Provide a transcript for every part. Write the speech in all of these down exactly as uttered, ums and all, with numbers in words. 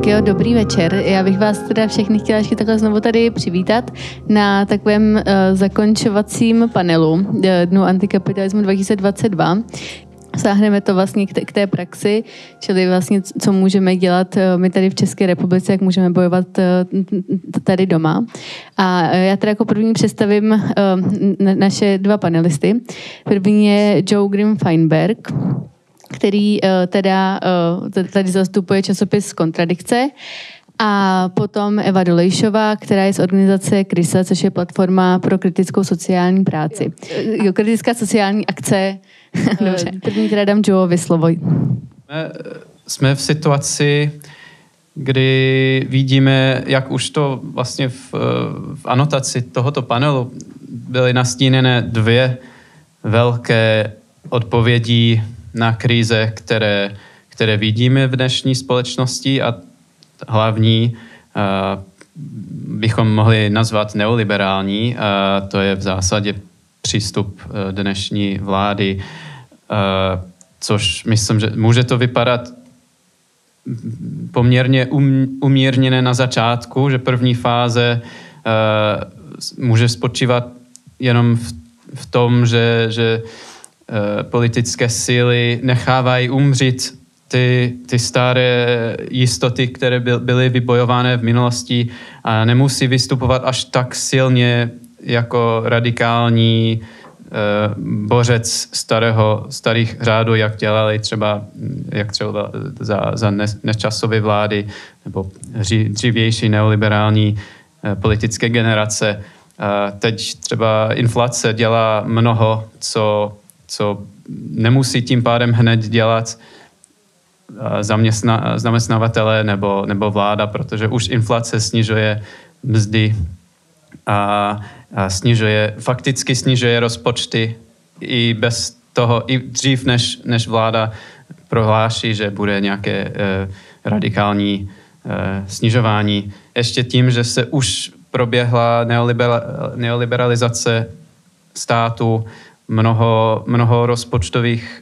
jo, dobrý večer. Já bych vás teda všechny chtěla ještě takhle znovu tady přivítat na takovém uh, zakončovacím panelu uh, Dnu antikapitalismu dva tisíce dvacet dva. Sáhneme to vlastně k té, k té praxi, čili vlastně, co můžeme dělat my tady v České republice, jak můžeme bojovat tady doma. A já teda jako první představím naše dva panelisty. První je Joe Grim-Feinberg, který teda tady zastupuje časopis Kontradikce. A potom Eva Dolejšová, která je z organizace KRISA, což je platforma pro kritickou sociální práci. Jo, kritická sociální akce. Dobře, první teda dám Joeovi slovo. Jsme, jsme v situaci, kdy vidíme, jak už to vlastně v, v anotaci tohoto panelu byly nastíněné dvě velké odpovědi na krize, které, které vidíme v dnešní společnosti, a hlavní uh, bychom mohli nazvat neoliberální, uh, to je v zásadě přístup uh, dnešní vlády, uh, což myslím, že může to vypadat poměrně um, umírněné na začátku, že první fáze uh, může spočívat jenom v, v tom, že, že uh, politické síly nechávají umřít Ty, ty staré jistoty, které byly vybojované v minulosti, a nemusí vystupovat až tak silně jako radikální eh, bořec starého, starých řádů, jak dělali třeba, jak třeba za, za Nečasovy vlády nebo dřívější neoliberální eh, politické generace. Eh, teď třeba inflace dělá mnoho, co, co nemusí tím pádem hned dělat Zaměstna, zaměstnavatele nebo, nebo vláda, protože už inflace snižuje mzdy a, a snižuje, fakticky snižuje rozpočty i bez toho, i dřív, než, než vláda prohláší, že bude nějaké eh, radikální eh, snižování. Ještě tím, že se už proběhla neoliber, neoliberalizace státu, mnoho, mnoho rozpočtových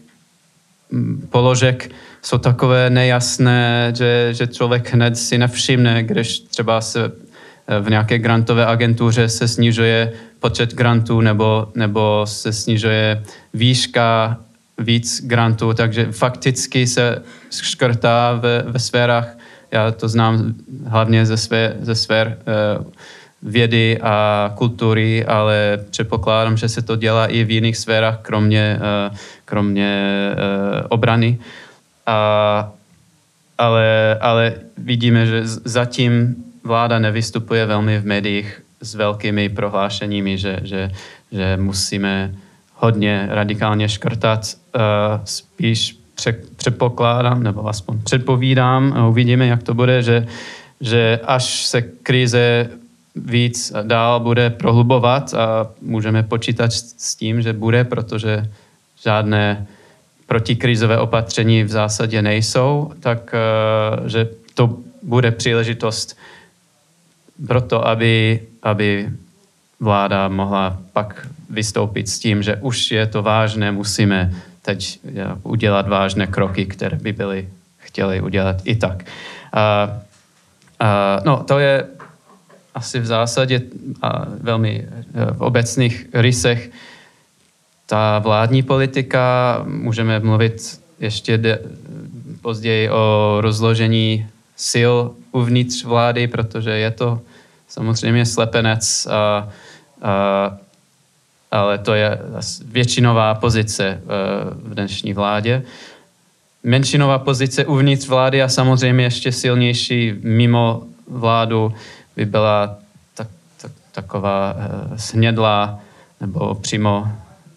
položek jsou takové nejasné, že, že člověk hned si nevšimne, když třeba se v nějaké grantové agentuře se snižuje počet grantů nebo, nebo se snižuje výška víc grantů, takže fakticky se škrtá ve, ve sférách, já to znám hlavně ze, své, ze sfér eh, vědy a kultury, ale předpokládám, že se to dělá i v jiných sférách, kromě, kromě obrany. A, ale, ale vidíme, že zatím vláda nevystupuje velmi v médiích s velkými prohlášeními, že, že, že musíme hodně radikálně škrtat. Spíš předpokládám, nebo aspoň předpovídám, a uvidíme, jak to bude, že, že až se krize víc dál bude prohlubovat, a můžeme počítat s tím, že bude, protože žádné protikrizové opatření v zásadě nejsou, tak že to bude příležitost pro to, aby, aby vláda mohla pak vystoupit s tím, že už je to vážné, musíme teď udělat vážné kroky, které by byly chtěli udělat i tak. A, a, no, to je asi v zásadě a velmi v obecných rysech ta vládní politika. Můžeme mluvit ještě de, později o rozložení sil uvnitř vlády, protože je to samozřejmě slepenec, a, a, ale to je většinová pozice v dnešní vládě. Menšinová pozice uvnitř vlády a samozřejmě ještě silnější mimo vládu by byla tak, tak, taková uh, snědlá nebo přímo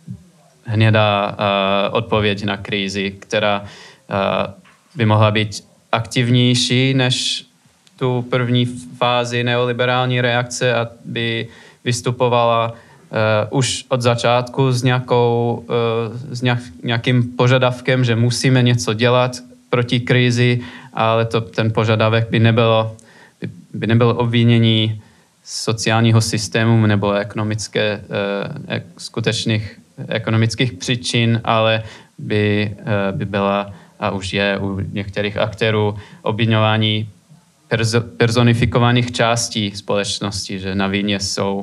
hnědá uh, odpověď na krizi, která uh, by mohla být aktivnější než tu první fázi neoliberální reakce a by vystupovala uh, už od začátku s, nějakou, uh, s nějak, nějakým požadavkem, že musíme něco dělat proti krizi, ale to, ten požadavek by nebylo by nebylo obvinění sociálního systému nebo ekonomické, eh, skutečných ekonomických příčin, ale by, eh, by byla, a už je u některých aktérů, obviňování perzo, personifikovaných částí společnosti, že na vině jsou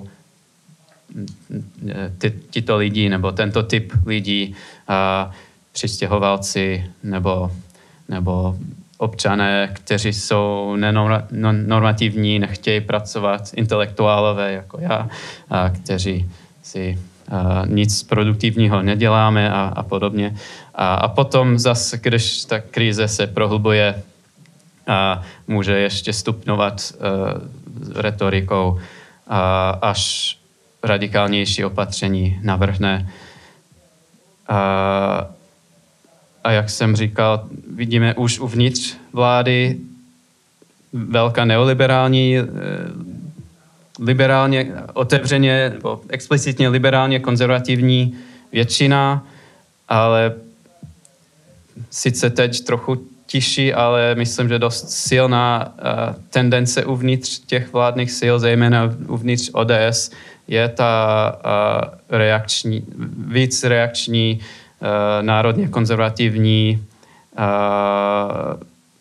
ty, tyto lidi nebo tento typ lidí, a přistěhovalci nebo, nebo občané, kteří jsou nenormativní, nechtějí pracovat, intelektuálové jako já, a kteří si a, nic produktivního neděláme a, a podobně. A, a potom zase, když ta krize se prohlubuje, a může ještě stupňovat uh, retorikou, a, až radikálnější opatření navrhne. A, a jak jsem říkal, vidíme už uvnitř vlády velká neoliberální, liberálně, otevřeně nebo explicitně liberálně konzervativní většina, ale sice teď trochu tiší, ale myslím, že dost silná uh, tendence uvnitř těch vládních sil, zejména uvnitř O D S, je ta uh, reakční, víc reakční, uh, národně konzervativní, uh,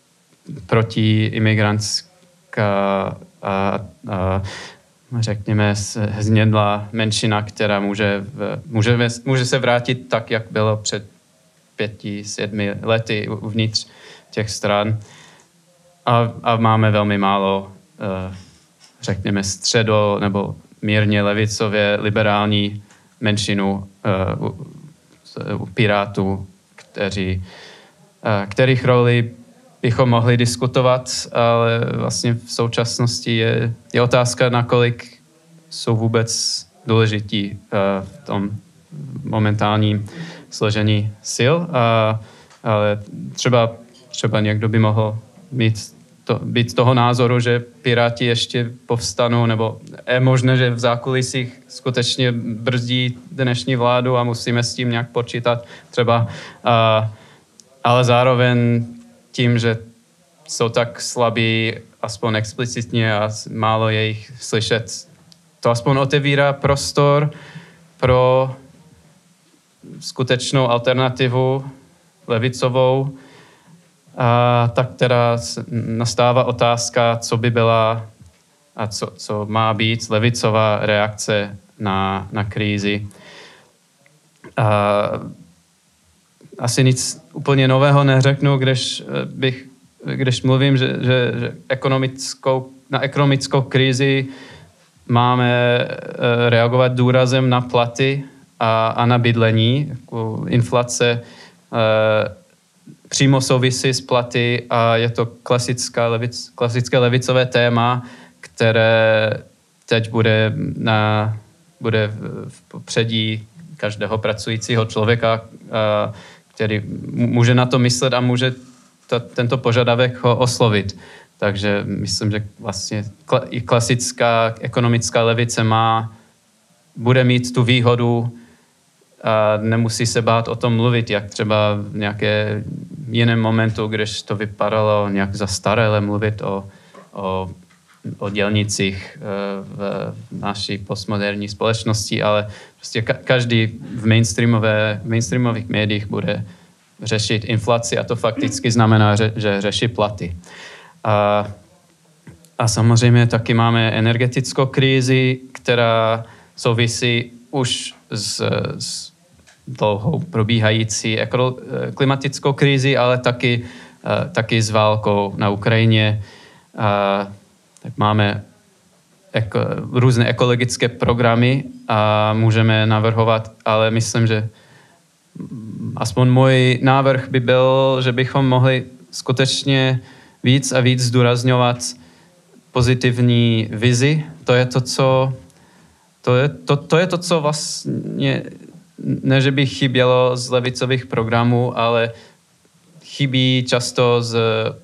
protiimigrantská, uh, uh, řekněme, znědlá menšina, která může, v, může, může se vrátit tak, jak bylo před pěti, sedmi lety uvnitř těch stran. A, a máme velmi málo, uh, řekněme, středo nebo mírně levicově liberální menšinu uh, u, u Pirátů, kteří, uh, kterých roli bychom mohli diskutovat, ale vlastně v současnosti je, je otázka, nakolik jsou vůbec důležití uh, v tom momentálním složení sil. Uh, ale třeba, třeba někdo by mohl mít to, být toho názoru, že Piráti ještě povstanou, nebo je možné, že v zákulisích skutečně brzdí dnešní vládu a musíme s tím nějak počítat třeba. Uh, ale zároveň tím, že jsou tak slabí, aspoň explicitně a málo je jich slyšet, to aspoň otevírá prostor pro skutečnou alternativu levicovou. A tak teda nastává otázka, co by byla a co, co má být levicová reakce na, na krizi. A asi nic úplně nového neřeknu, když, bych, když mluvím, že, že, že ekonomickou, na ekonomickou krizi máme reagovat důrazem na platy a, a na bydlení. Jako inflace přímo souvisí s platy a je to klasická levic, klasické levicové téma, které teď bude, na, bude v popředí každého pracujícího člověka, který může na to myslet a může to, tento požadavek ho oslovit. Takže myslím, že vlastně i klasická ekonomická levice má, bude mít tu výhodu a nemusí se bát o tom mluvit, jak třeba v nějaké jiném momentu, když to vypadalo nějak zastaralé mluvit o, o, o dělnicích v naší postmoderní společnosti, ale prostě každý v, mainstreamové, v mainstreamových médiích bude řešit inflaci a to fakticky znamená, že řeší platy. A, a samozřejmě taky máme energetickou krizi, která souvisí už s, s dlouhou probíhající klimatickou krizi, ale taky, taky s válkou na Ukrajině. A, tak máme eko, různé ekologické programy a můžeme navrhovat, ale myslím, že aspoň můj návrh by byl, že bychom mohli skutečně víc a víc zdůrazňovat pozitivní vizi. To je to, co to je to, to, je to, co vlastně ne, že by chybělo z levicových programů, ale chybí často z,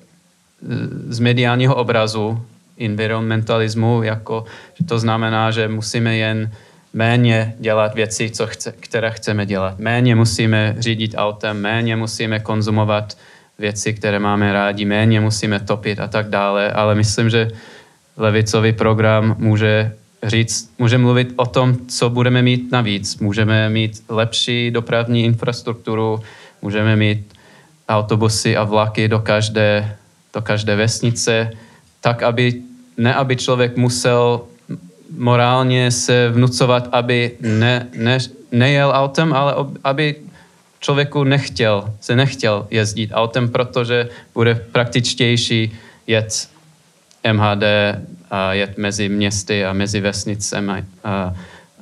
z mediálního obrazu environmentalismu, jako, že to znamená, že musíme jen méně dělat věci, co chce, které chceme dělat. Méně musíme řídit autem, méně musíme konzumovat věci, které máme rádi, méně musíme topit a tak dále, ale myslím, že levicový program může říct, může mluvit o tom, co budeme mít navíc. Můžeme mít lepší dopravní infrastrukturu, můžeme mít autobusy a vlaky do každé, do každé vesnice, tak, aby, ne aby člověk musel morálně se vnucovat, aby ne, ne, nejel autem, ale aby člověku nechtěl, se nechtěl jezdit autem, protože bude praktičtější jet M H D a jet mezi městy a mezi vesnicem a, a, a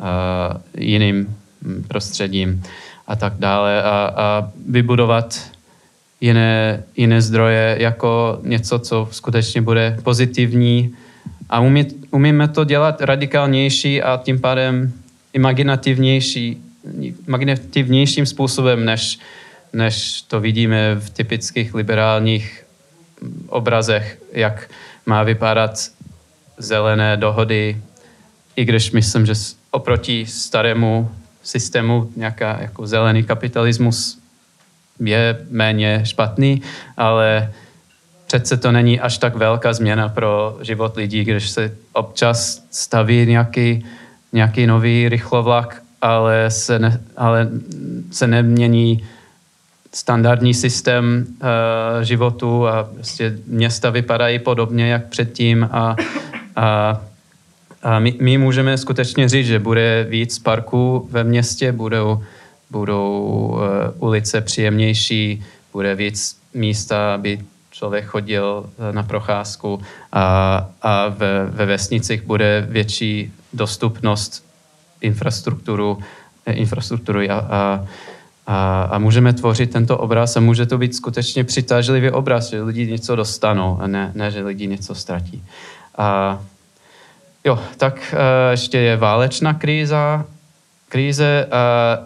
jiným prostředím a tak dále. A, a vybudovat jiné, jiné zdroje jako něco, co skutečně bude pozitivní. A umí, umíme to dělat radikálnější a tím pádem imaginativnější, imaginativnějším způsobem, než, než to vidíme v typických liberálních obrazech, jak má vypadat zelené dohody, i když myslím, že oproti starému systému nějaká jako zelený kapitalismus je méně špatný, ale přece to není až tak velká změna pro život lidí, když se občas staví nějaký, nějaký nový rychlovlak, ale se, ne, ale se nemění standardní systém uh, životu a prostě města vypadají podobně jak předtím a, a, a my, my můžeme skutečně říct, že bude víc parků ve městě, budou, budou uh, ulice příjemnější, bude víc místa, aby člověk chodil na procházku a, a ve, ve vesnicích bude větší dostupnost infrastrukturu, infrastruktury a, a, a, a můžeme tvořit tento obraz a může to být skutečně přitažlivý obraz, že lidi něco dostanou a ne, ne že lidi něco ztratí. A, jo, tak a ještě je válečná kríza. Kríze, a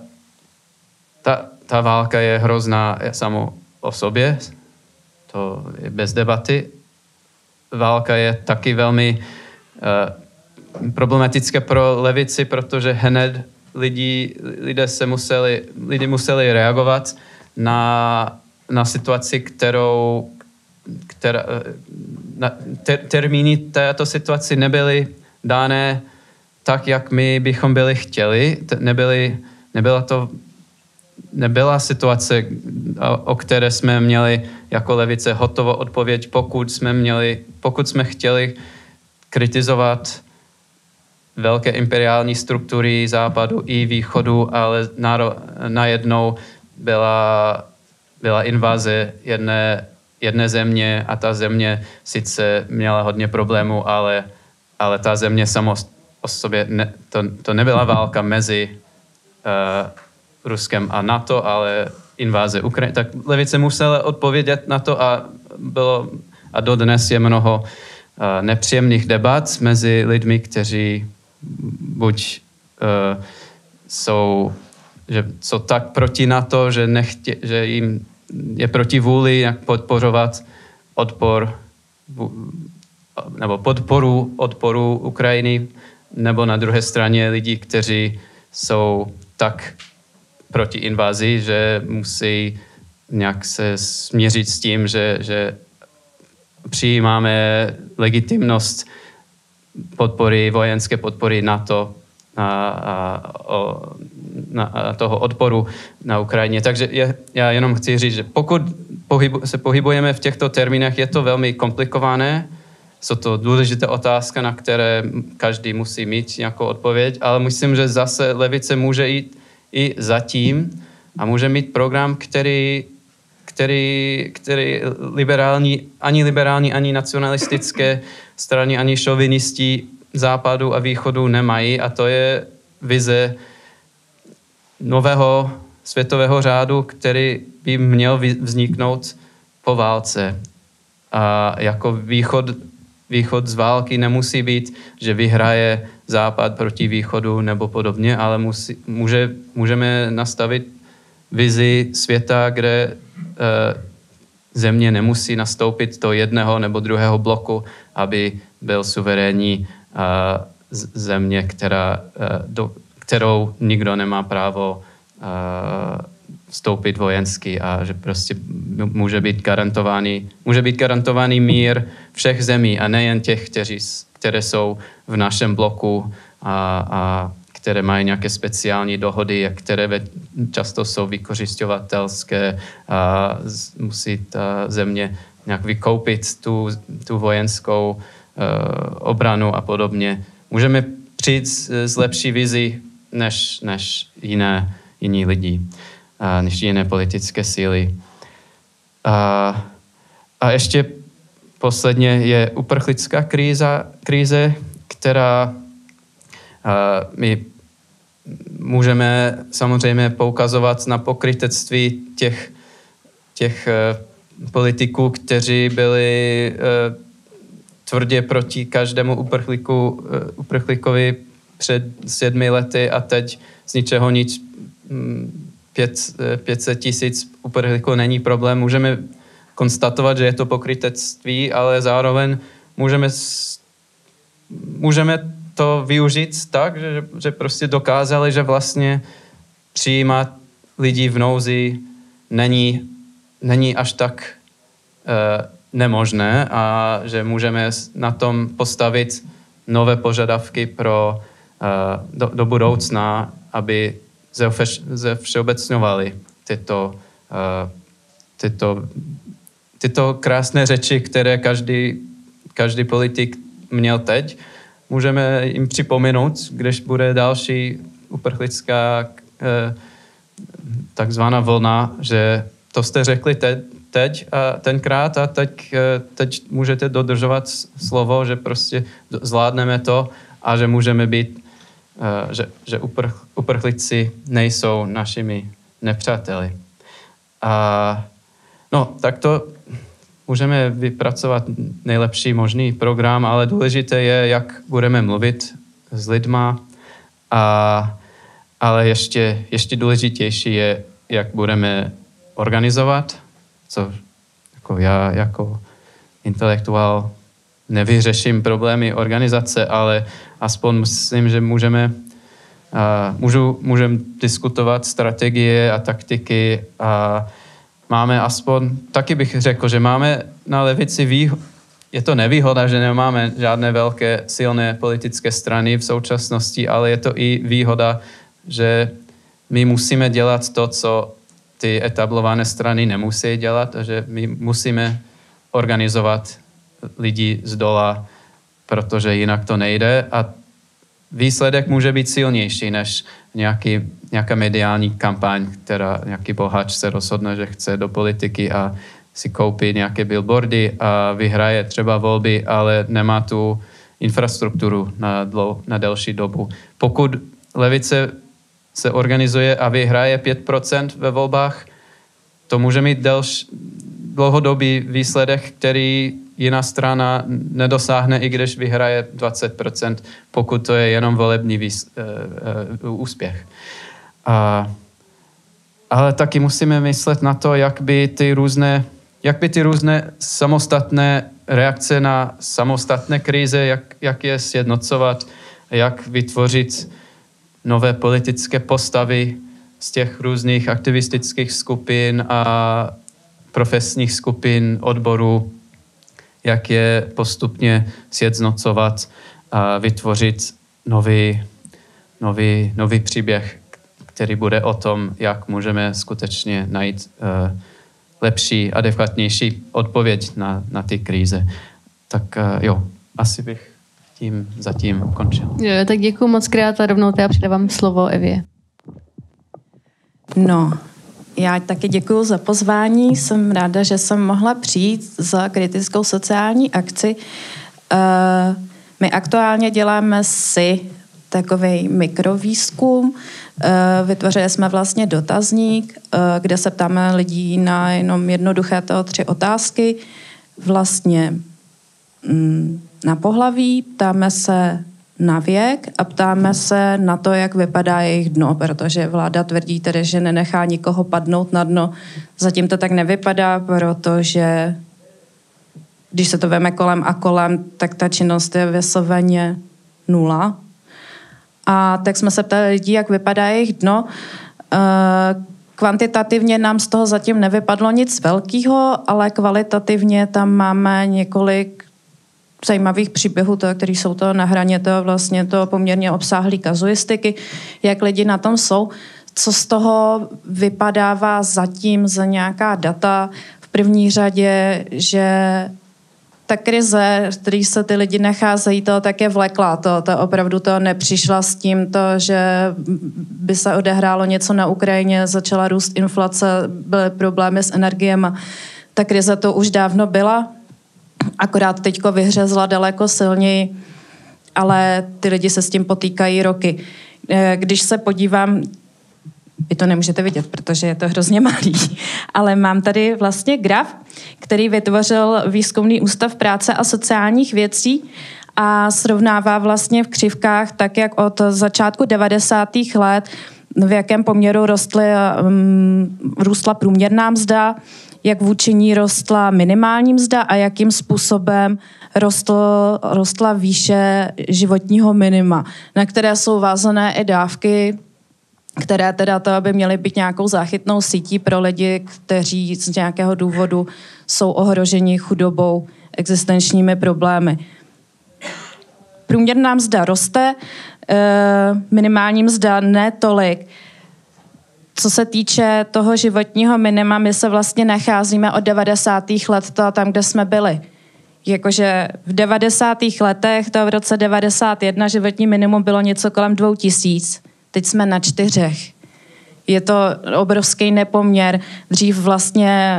ta, ta válka je hrozná samo o sobě, to je bez debaty. Válka je taky velmi uh, problematická pro levici, protože hned lidi, lidé se museli, lidi museli reagovat na, na situaci, kterou která, na, ter, termíny této situaci nebyly dané tak, jak my bychom byli chtěli. Nebyly, nebyla to nebyla situace, o které jsme měli jako levice hotovou odpověď, pokud jsme měli, pokud jsme chtěli kritizovat velké imperiální struktury západu i východu, ale najednou byla, byla invaze jedné, jedné země a ta země sice měla hodně problémů, ale, ale ta země samo o sobě, ne, to, to nebyla válka mezi uh, Ruskem a NATO, ale inváze Ukrajiny. Tak levice musela odpovědět na to a bylo a dodnes je mnoho uh, nepříjemných debat mezi lidmi, kteří buď uh, jsou, že jsou tak proti NATO, že, nechtě, že jim je proti vůli jak podporovat odpor nebo podporu odporu Ukrajiny, nebo na druhé straně lidi, kteří jsou tak proti invazi, že musí nějak se směřit s tím, že, že přijímáme legitimnost podpory, vojenské podpory NATO a, a, o, na, a toho odporu na Ukrajině. Takže je, já jenom chci říct, že pokud pohybu, se pohybujeme v těchto termínech, je to velmi komplikované. Jsou to důležité otázka, na které každý musí mít nějakou odpověď, ale myslím, že zase levice může jít i zatím a může mít program, který, který, který liberální, ani liberální, ani nacionalistické strany, ani šovinisti západu a východu nemají, a to je vize nového světového řádu, který by měl vzniknout po válce. A jako východ, východ z války nemusí být, že vyhraje západ proti východu nebo podobně, ale musí, může, můžeme nastavit vizi světa, kde uh, země nemusí nastoupit do jedného nebo druhého bloku, aby byl suverénní uh, země, která, uh, do, kterou nikdo nemá právo uh, vstoupit vojensky a že prostě může být garantovaný, může být garantovaný mír všech zemí a nejen těch, kteří, které jsou v našem bloku a, a které mají nějaké speciální dohody, které často jsou vykořisťovatelské a musí ta země nějak vykoupit tu, tu vojenskou uh, obranu a podobně. Můžeme přijít s, s lepší vizi než, než jiné, jiní lidi, uh, než jiné politické síly. Uh, a ještě posledně je uprchlická kríza, kríze, která uh, my můžeme samozřejmě poukazovat na pokrytectví těch, těch uh, politiků, kteří byli uh, tvrdě proti každému uprchlíku, uh, uprchlíkovi před sedmi lety a teď z ničeho nic pět set tisíc uprchlíků není problém. Můžeme konstatovat, že je to pokrytectví, ale zároveň můžeme, můžeme to využít tak, že, že prostě dokázali, že vlastně přijímat lidi v nouzi není, není až tak uh, nemožné a že můžeme na tom postavit nové požadavky pro, uh, do, do budoucna, aby zevšeobecňovali tyto, uh, tyto, tyto krásné řeči, které každý, každý politik měl teď. Můžeme jim připomenout, když bude další uprchlická uh, takzvaná vlna, že to jste řekli teď, teď a tenkrát a teď, uh, teď můžete dodržovat slovo, že prostě zvládneme to a že můžeme být Uh, že, že uprch, uprchlíci nejsou našimi nepřáteli. A no, tak to můžeme vypracovat nejlepší možný program, ale důležité je, jak budeme mluvit s lidma, a, ale ještě, ještě důležitější je, jak budeme organizovat, co jako já jako intelektuál nevyřeším problémy organizace, ale aspoň myslím, že můžeme, uh, můžu, můžeme diskutovat strategie a taktiky a máme aspoň, taky bych řekl, že máme na levici výhodu, je to nevýhoda, že nemáme žádné velké silné politické strany v současnosti, ale je to i výhoda, že my musíme dělat to, co ty etablované strany nemusí dělat a že my musíme organizovat lidi z dola, protože jinak to nejde a výsledek může být silnější než nějaký, nějaká mediální kampaň, která nějaký boháč se rozhodne, že chce do politiky a si koupí nějaké billboardy a vyhraje třeba volby, ale nemá tu infrastrukturu na, dlou, na delší dobu. Pokud levice se organizuje a vyhraje pět procent ve volbách, to může mít delš, dlouhodobý výsledek, který jiná strana nedosáhne, i když vyhraje dvacet procent, pokud to je jenom volební výs, uh, uh, úspěch. Uh, ale taky musíme myslet na to, jak by ty různé, jak by ty různé samostatné reakce na samostatné krize, jak, jak je sjednocovat, jak vytvořit nové politické postavy z těch různých aktivistických skupin a profesních skupin, odborů, jak je postupně sjednocovat a vytvořit nový, nový, nový příběh, který bude o tom, jak můžeme skutečně najít uh, lepší, adekvátnější odpověď na, na ty krize. Tak uh, jo, asi bych tím zatím končil. Jo, tak děkuji moc krát a rovnou teda předávám slovo Evě. No, já taky děkuji za pozvání. Jsem ráda, že jsem mohla přijít za kritickou sociální akci. Uh, my aktuálně děláme si takový mikrovýzkum. Uh, vytvořili jsme vlastně dotazník, uh, kde se ptáme lidí na jenom jednoduché toho tři otázky. Vlastně um, na pohlaví, ptáme se na věk a ptáme se na to, jak vypadá jejich dno, protože vláda tvrdí tedy, že nenechá nikoho padnout na dno. Zatím to tak nevypadá, protože když se to veme kolem a kolem, tak ta činnost je vysloveně nula. A tak jsme se ptali lidí, jak vypadá jejich dno. Kvantitativně nám z toho zatím nevypadlo nic velkého, ale kvalitativně tam máme několik zajímavých příběhů, které jsou to na hraně toho vlastně to poměrně obsáhlý kazuistiky, jak lidi na tom jsou, co z toho vypadává zatím za nějaká data. V první řadě, že ta krize, v které se ty lidi nacházejí, to tak je vleklá. To, to opravdu to nepřišla s tím, to, že by se odehrálo něco na Ukrajině, začala růst inflace, byly problémy s energiemi. Ta krize to už dávno byla, akorát teďko vyhřezla daleko silněji, ale ty lidi se s tím potýkají roky. Když se podívám, vy to nemůžete vidět, protože je to hrozně malý, ale mám tady vlastně graf, který vytvořil Výzkumný ústav práce a sociálních věcí a srovnává vlastně v křivkách tak, jak od začátku devadesátých let, v jakém poměru rostly, um, růstla průměrná mzda, jak vůči ní rostla minimální mzda a jakým způsobem rostl, rostla výše životního minima, na které jsou vázané i dávky, které teda to by měly být nějakou záchytnou sítí pro lidi, kteří z nějakého důvodu jsou ohroženi chudobou, existenčními problémy. Průměrná mzda roste, minimální mzda ne tolik. Co se týče toho životního minima, my se vlastně nacházíme od devadesátých let to tam, kde jsme byli. Jakože v devadesátých letech, to v roce devadesát jedna životní minimum bylo něco kolem dvou tisíc. Teď jsme na čtyřech. Je to obrovský nepoměr. Dřív vlastně,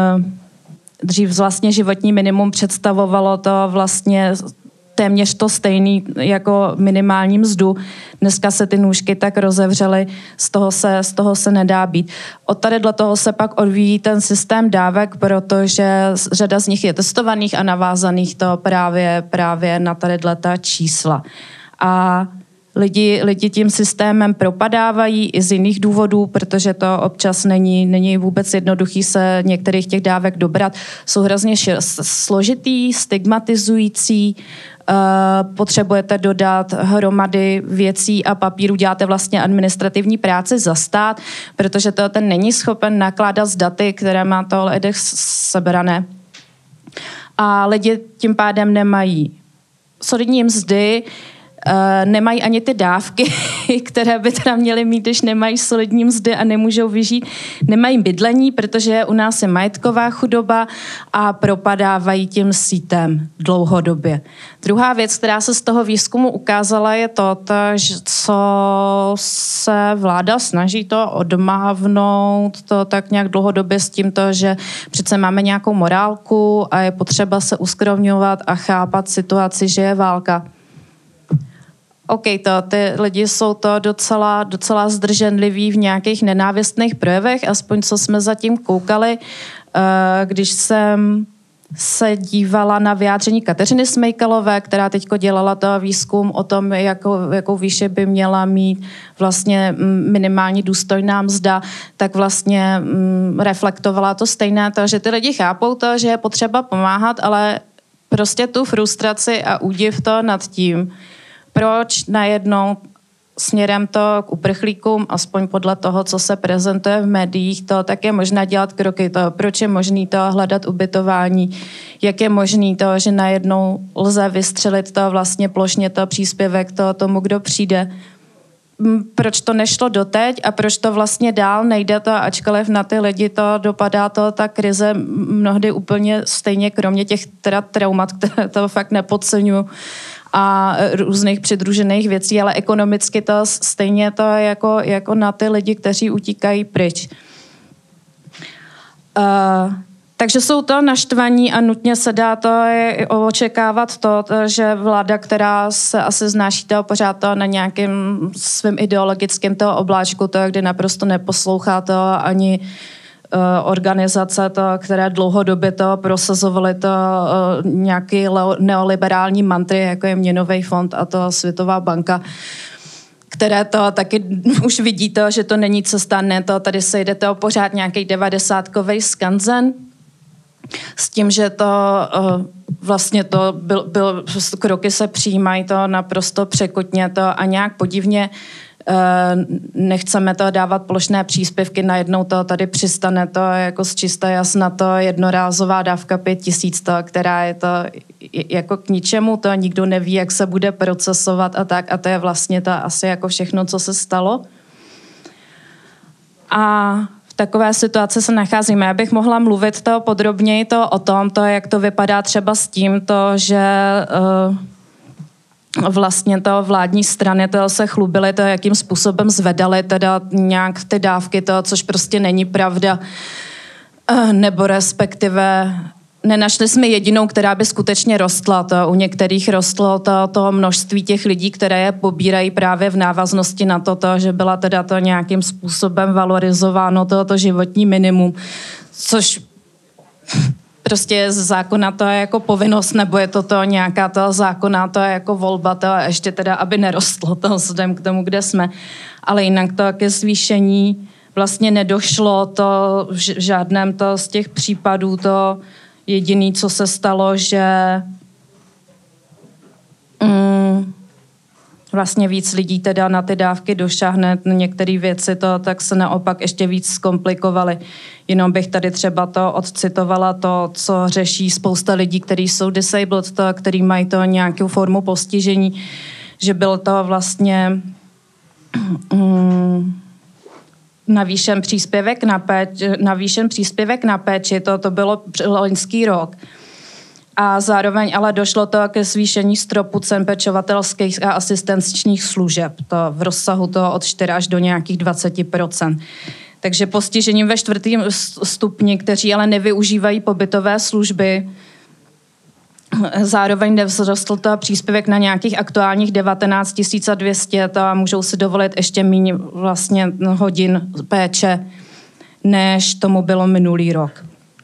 dřív vlastně životní minimum představovalo to vlastně téměř to stejný jako minimální mzdu. Dneska se ty nůžky tak rozevřely, z toho se, z toho se nedá být. Od tady do toho se pak odvíjí ten systém dávek, protože řada z nich je testovaných a navázaných to právě, právě na tady ta čísla. A Lidi, lidi tím systémem propadávají i z jiných důvodů, protože to občas není, není vůbec jednoduchý se některých těch dávek dobrat. Jsou hrozně složitý, stigmatizující, uh, potřebujete dodat hromady věcí a papíru, děláte vlastně administrativní práci za stát, protože to ten není schopen nakládat s daty, které má to lidé sebrané. A lidi tím pádem nemají solidní mzdy, Uh, nemají ani ty dávky, které by teda měly mít, když nemají solidní mzdy a nemůžou vyžít. Nemají bydlení, protože u nás je majetková chudoba a propadávají tím sítem dlouhodobě. Druhá věc, která se z toho výzkumu ukázala, je to, že co se vláda snaží to odmávnout, to tak nějak dlouhodobě s tímto, že přece máme nějakou morálku a je potřeba se uskromňovat a chápat situaci, že je válka. OK, to, ty lidi jsou to docela, docela zdrženliví v nějakých nenávistných projevech, aspoň co jsme zatím koukali. Když jsem se dívala na vyjádření Kateřiny Smejkalové, která teďko dělala to výzkum o tom, jakou, jakou výši by měla mít vlastně minimální důstojná mzda, tak vlastně reflektovala to stejné, to, že ty lidi chápou to, že je potřeba pomáhat, ale prostě tu frustraci a údiv to nad tím, proč najednou směrem to k uprchlíkům, aspoň podle toho, co se prezentuje v médiích, to tak je možné dělat kroky. To, proč je možné to hledat ubytování, jak je možné to, že najednou lze vystřelit to vlastně plošně to příspěvek to tomu, kdo přijde. Proč to nešlo doteď a proč to vlastně dál nejde to, ačkoliv na ty lidi to dopadá to, ta krize mnohdy úplně stejně, kromě těch teda traumat, které to fakt nepodceňuji, a různých přidružených věcí, ale ekonomicky to stejně to jako, jako na ty lidi, kteří utíkají pryč. Uh, takže jsou to naštvaní a nutně se dá to očekávat to, že vláda, která se asi znáší toho pořád to na nějakým svým ideologickým toho obláčku, to, kdy naprosto neposlouchá to ani organizace, to, které dlouhodobě to prosazovaly to uh, nějaký neoliberální mantry, jako je Měnový fond a to Světová banka, které to taky už vidí to, že to není cesta, ne to, tady se jde to pořád nějaký devadesátkovej skanzen s tím, že to uh, vlastně to byl, byl, kroky se přijímají to naprosto překotně to a nějak podivně nechceme to dávat plošné příspěvky, najednou to tady přistane to jako z čista jasna to jednorázová dávka pět tisíc, to, která je to jako k ničemu, to nikdo neví, jak se bude procesovat a tak a to je vlastně to asi jako všechno, co se stalo. A v takové situaci se nacházíme. Já bych mohla mluvit to podrobněji to o tom, to, jak to vypadá třeba s tím, to, že uh, vlastně to vládní strany to se chlubily, to, jakým způsobem zvedaly teda nějak ty dávky, to, což prostě není pravda, uh, nebo respektive nenašli jsme jedinou, která by skutečně rostla. To u některých rostlo to, to množství těch lidí, které je pobírají právě v návaznosti na to, to, že byla teda to nějakým způsobem valorizováno tohoto životní minimum, což prostě je z zákona to je jako povinnost, nebo je to, to nějaká to zákona, to je jako volba, to ještě teda, aby nerostlo to vzhledem k tomu, kde jsme. Ale jinak to ke zvýšení vlastně nedošlo, to v žádném to z těch případů to jediný, co se stalo, že mm, vlastně víc lidí teda na ty dávky došáhne, některé věci to tak se naopak ještě víc zkomplikovaly. Jenom bych tady třeba to odcitovala to, co řeší spousta lidí, kteří jsou disabled, to, který mají to nějakou formu postižení, že byl to vlastně mm, navýšen příspěvek na péči, navýšen příspěvek na péči, to, to bylo loňský rok. A zároveň ale došlo to ke zvýšení stropu cen pečovatelských a asistenčních služeb. To v rozsahu to od čtyř až do nějakých dvacet procent. Takže postižením ve čtvrtém stupni, kteří ale nevyužívají pobytové služby, zároveň nevzrostl to příspěvek na nějakých aktuálních devatenáct tisíc dvě stě to a můžou si dovolit ještě méně vlastně hodin péče, než tomu bylo minulý rok.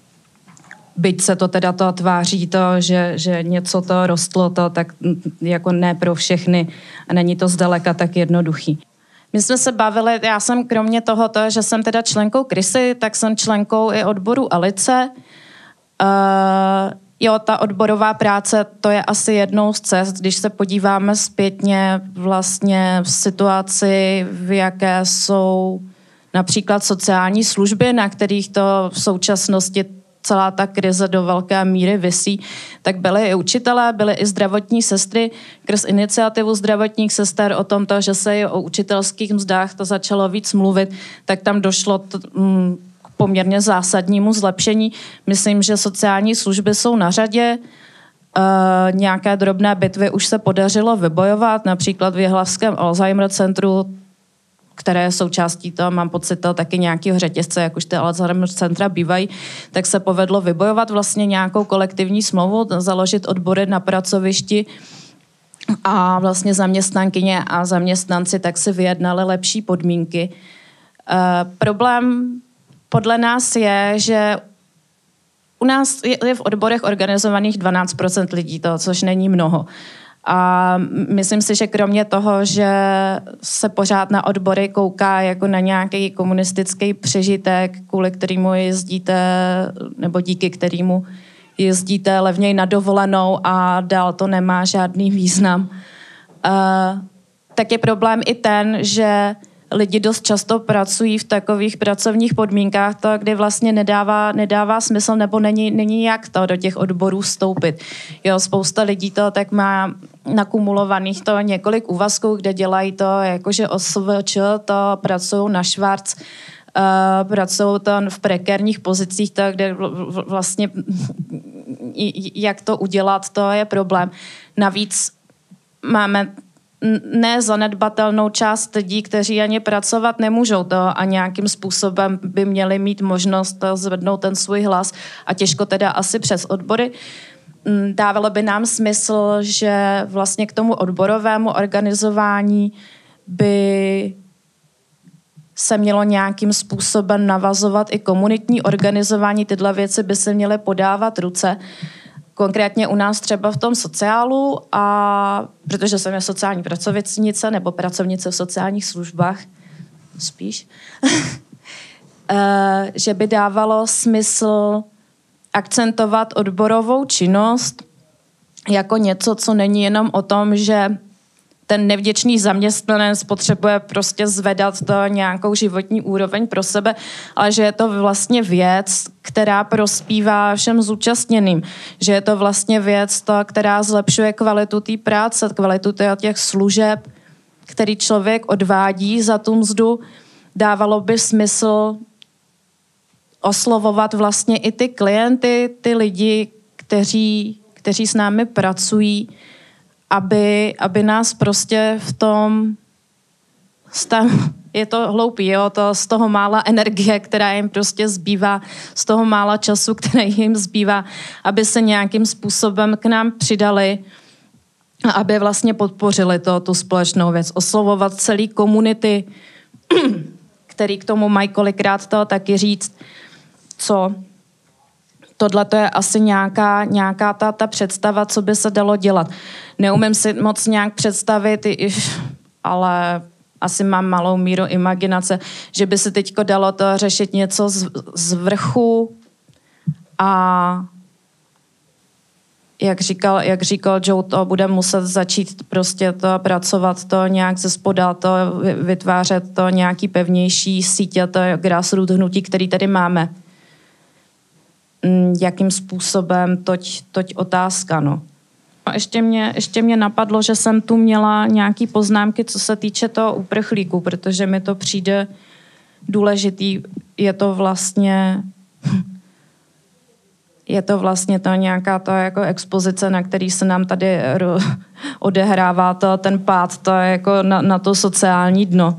Byť se to teda to tváří to, že, že něco to rostlo, to tak jako ne pro všechny a není to zdaleka tak jednoduchý. My jsme se bavili, já jsem kromě tohoto, že jsem teda členkou Krysy, tak jsem členkou i odboru Alice. Uh, Jo, ta odborová práce, to je asi jednou z cest, když se podíváme zpětně vlastně v situaci, v jaké jsou například sociální služby, na kterých to v současnosti celá ta krize do velké míry visí, tak byly i učitelé, byly i zdravotní sestry. Skrz iniciativu zdravotních sester o tom, že se i o učitelských mzdách to začalo víc mluvit, tak tam došlo t- mm, poměrně zásadnímu zlepšení. Myslím, že sociální služby jsou na řadě. E, nějaké drobné bitvy už se podařilo vybojovat, například v Jihlavském Alzheimer centru, které je součástí toho, mám pocit, toho taky nějakého řetězce, jak už ty Alzheimer centra bývají, tak se povedlo vybojovat vlastně nějakou kolektivní smlouvu, založit odbory na pracovišti a vlastně zaměstnankyně a zaměstnanci tak si vyjednali lepší podmínky. E, problém podle nás je, že u nás je v odborech organizovaných dvanáct procent lidí, to, což není mnoho. A myslím si, že kromě toho, že se pořád na odbory kouká jako na nějaký komunistický přežitek, kvůli kterému jezdíte, nebo díky kterému jezdíte levněji na dovolenou a dál to nemá žádný význam, uh, tak je problém i ten, že lidi dost často pracují v takových pracovních podmínkách, to, kdy vlastně nedává, nedává smysl nebo není, není jak to do těch odborů vstoupit. Jo, spousta lidí to tak má nakumulovaných to několik úvazků, kde dělají to jakože O S V Č, to pracují na švarc, uh, pracují to v prekérních pozicích, to, kde vlastně jak to udělat, to je problém. Navíc máme nezanedbatelnou část lidí, kteří ani pracovat nemůžou to a nějakým způsobem by měli mít možnost zvednout ten svůj hlas a těžko teda asi přes odbory. Dávalo by nám smysl, že vlastně k tomu odborovému organizování by se mělo nějakým způsobem navazovat i komunitní organizování. Tyhle věci by se měly podávat ruce. Konkrétně u nás třeba v tom sociálu, a protože jsem je sociální pracovnice nebo pracovnice v sociálních službách, spíš, že by dávalo smysl akcentovat odborovou činnost jako něco, co není jenom o tom, že ten nevděčný zaměstnanec potřebuje prostě zvedat to nějakou životní úroveň pro sebe, ale že je to vlastně věc, která prospívá všem zúčastněným. Že je to vlastně věc, to, která zlepšuje kvalitu té práce, kvalitu těch služeb, který člověk odvádí za tu mzdu. Dávalo by smysl oslovovat vlastně i ty klienty, ty lidi, kteří, kteří s námi pracují, aby, aby nás prostě v tom, tam, je to hloupý, jo, to z toho mála energie, která jim prostě zbývá, z toho mála času, který jim zbývá, aby se nějakým způsobem k nám přidali a aby vlastně podpořili to, tu společnou věc. Oslovovat celý komunity, který k tomu mají kolikrát to taky říct, co tohle to je asi nějaká, nějaká ta, ta představa, co by se dalo dělat. Neumím si moc nějak představit, ale asi mám malou míru imaginace, že by se teďko dalo to řešit něco z, z vrchu a jak říkal, jak říkal Joe, to bude muset začít prostě to pracovat to nějak ze spoda, to vytvářet to nějaký pevnější sítě, to grassroot hnutí, který tady máme. Jakým způsobem, toť, toť otázka, no. A ještě mě, ještě mě napadlo, že jsem tu měla nějaký poznámky, co se týče toho uprchlíku, protože mi to přijde důležitý. Je to vlastně je to vlastně to nějaká ta jako expozice, na který se nám tady odehrává to, ten pád, to je jako na, na to sociální dno.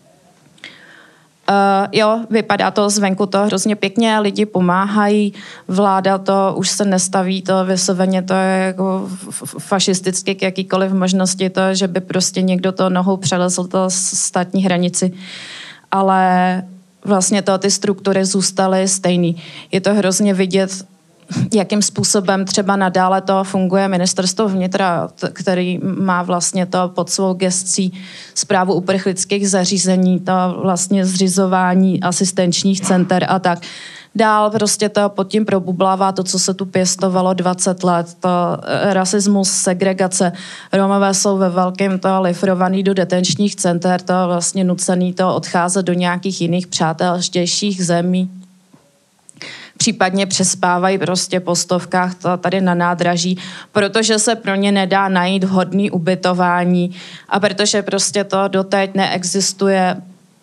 Uh, jo, vypadá to zvenku to hrozně pěkně, lidi pomáhají, vláda to už se nestaví, to vysloveně to je jako fašisticky k jakýkoliv možnosti, to, že by prostě někdo to nohou přelezl to státní hranici, ale vlastně to ty struktury zůstaly stejný. Je to hrozně vidět, jakým způsobem třeba nadále to funguje ministerstvo vnitra, který má vlastně to pod svou gescí správu uprchlických zařízení, to vlastně zřizování asistenčních center a tak. Dál prostě to pod tím probublává to, co se tu pěstovalo dvacet let, to rasismus, segregace. Romové jsou ve velkém to lifrovaný do detenčních center, to vlastně nucený to odcházet do nějakých jiných přátelštějších zemí. Případně přespávají prostě po stovkách to tady na nádraží, protože se pro ně nedá najít vhodný ubytování a protože prostě to doteď neexistuje.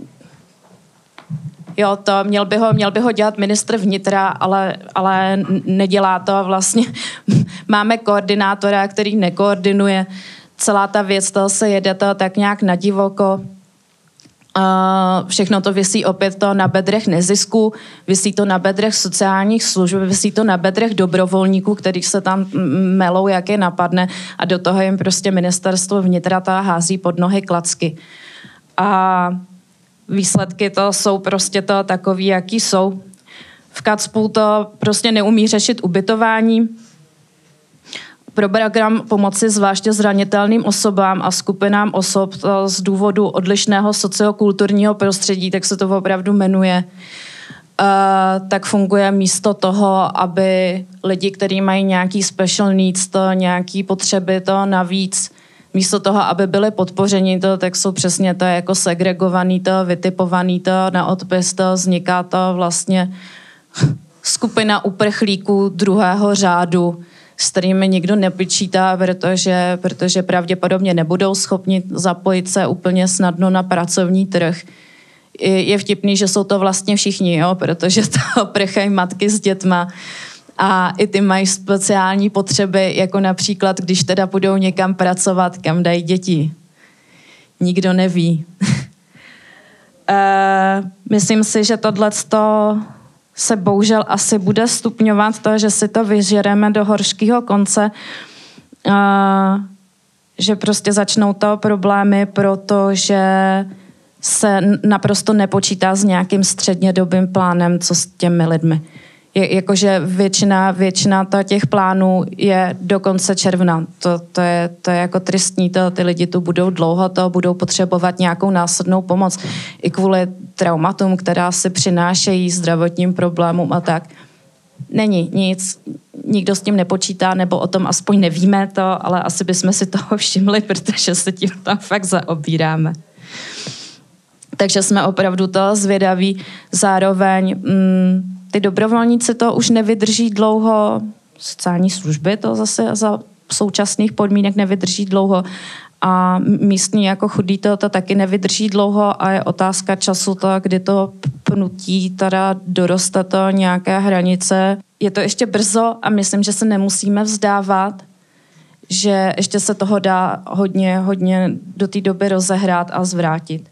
Jo, to měl by ho, měl by ho dělat ministr vnitra, ale, ale nedělá to vlastně. Máme koordinátora, který nekoordinuje. Celá ta věc, to se jede to tak nějak na divoko. Uh, všechno to visí opět to na bedrech nezisku, visí to na bedrech sociálních služeb, visí to na bedrech dobrovolníků, kterých se tam melou, jak je napadne a do toho jim prostě ministerstvo vnitra ta hází pod nohy klacky. A výsledky to jsou prostě to takový, jaký jsou. V Kacpu to prostě neumí řešit ubytování. Program pomoci zvláště zranitelným osobám a skupinám osob z důvodu odlišného sociokulturního prostředí, tak se to opravdu jmenuje, uh, tak funguje místo toho, aby lidi, kteří mají nějaký special needs, to nějaký potřeby, to navíc, místo toho, aby byli podpořeni, to, tak jsou přesně to jako segregovaný, to vytipovaný, to na odpis, to vzniká to vlastně skupina uprchlíků druhého řádu, s kterými nikdo nepočítá, protože, protože pravděpodobně nebudou schopni zapojit se úplně snadno na pracovní trh. Je vtipný, že jsou to vlastně všichni, jo, protože to prchají matky s dětma a i ty mají speciální potřeby, jako například, když teda budou někam pracovat, kam dají děti. Nikdo neví. e, myslím si, že tohleto se bohužel asi bude stupňovat to, že si to vyžereme do horškého konce, uh, že prostě začnou to problémy, protože se naprosto nepočítá s nějakým střednědobým plánem, co s těmi lidmi. Je, jakože většina, většina těch plánů je do konce června. To, to, je, to je jako tristní, to, ty lidi tu budou dlouho, to budou potřebovat nějakou následnou pomoc i kvůli traumatům, která si přinášejí zdravotním problémům a tak. Není nic, nikdo s tím nepočítá, nebo o tom aspoň nevíme to, ale asi bychom si toho všimli, protože se tím tam fakt zaobíráme. Takže jsme opravdu to zvědaví. Zároveň mm, ty dobrovolníci to už nevydrží dlouho, sociální služby to zase za současných podmínek nevydrží dlouho a místní jako chudí to, to taky nevydrží dlouho a je otázka času to, kdy to pnutí teda doroste to nějaké hranice. Je to ještě brzo a myslím, že se nemusíme vzdávat, že ještě se toho dá hodně, hodně do té doby rozehrát a zvrátit.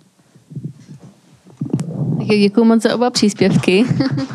Tak děkuji moc za oba příspěvky.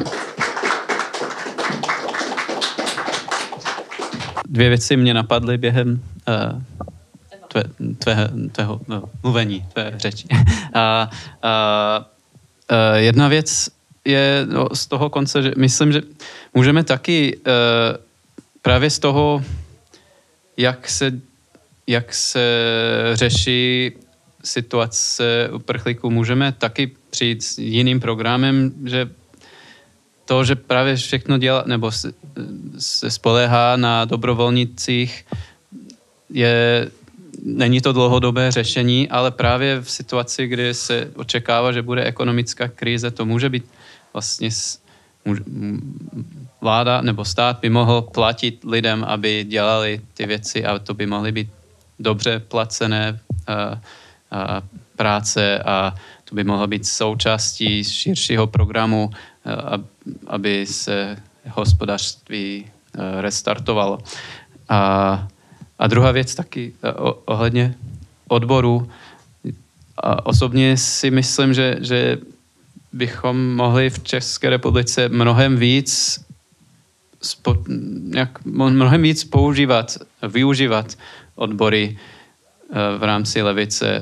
Dvě věci mě napadly během uh, tvé, tvého, tvého no, mluvení, tvé řeči. A, a, a jedna věc je no, z toho konce, že myslím, že můžeme taky uh, právě z toho, jak se, jak se řeší situace uprchlíků, můžeme taky přijít s jiným programem, že to, že právě všechno dělá, nebo se, se spoléhá na dobrovolnicích, je, není to dlouhodobé řešení, ale právě v situaci, kdy se očekává, že bude ekonomická krize, to může být vlastně může, vláda nebo stát by mohl platit lidem, aby dělali ty věci a to by mohly být dobře placené a, a práce a to by mohlo být součástí širšího programu, aby se hospodářství restartovalo. A, a druhá věc taky ohledně odboru. A osobně si myslím, že, že bychom mohli v České republice mnohem víc spo, jak, mnohem víc používat, využívat odbory v rámci levice.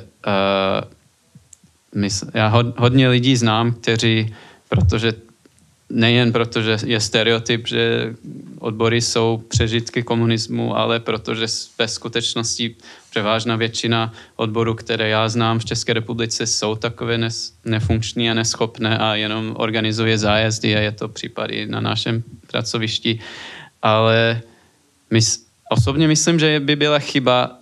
Já hodně lidí znám, kteří, protože nejen protože je stereotyp, že odbory jsou přežitky komunismu, ale protože ve skutečnosti převážná většina odborů, které já znám v České republice, jsou takové nefunkční a neschopné a jenom organizuje zájezdy a je to případ i na našem pracovišti. Ale mys- osobně myslím, že by byla chyba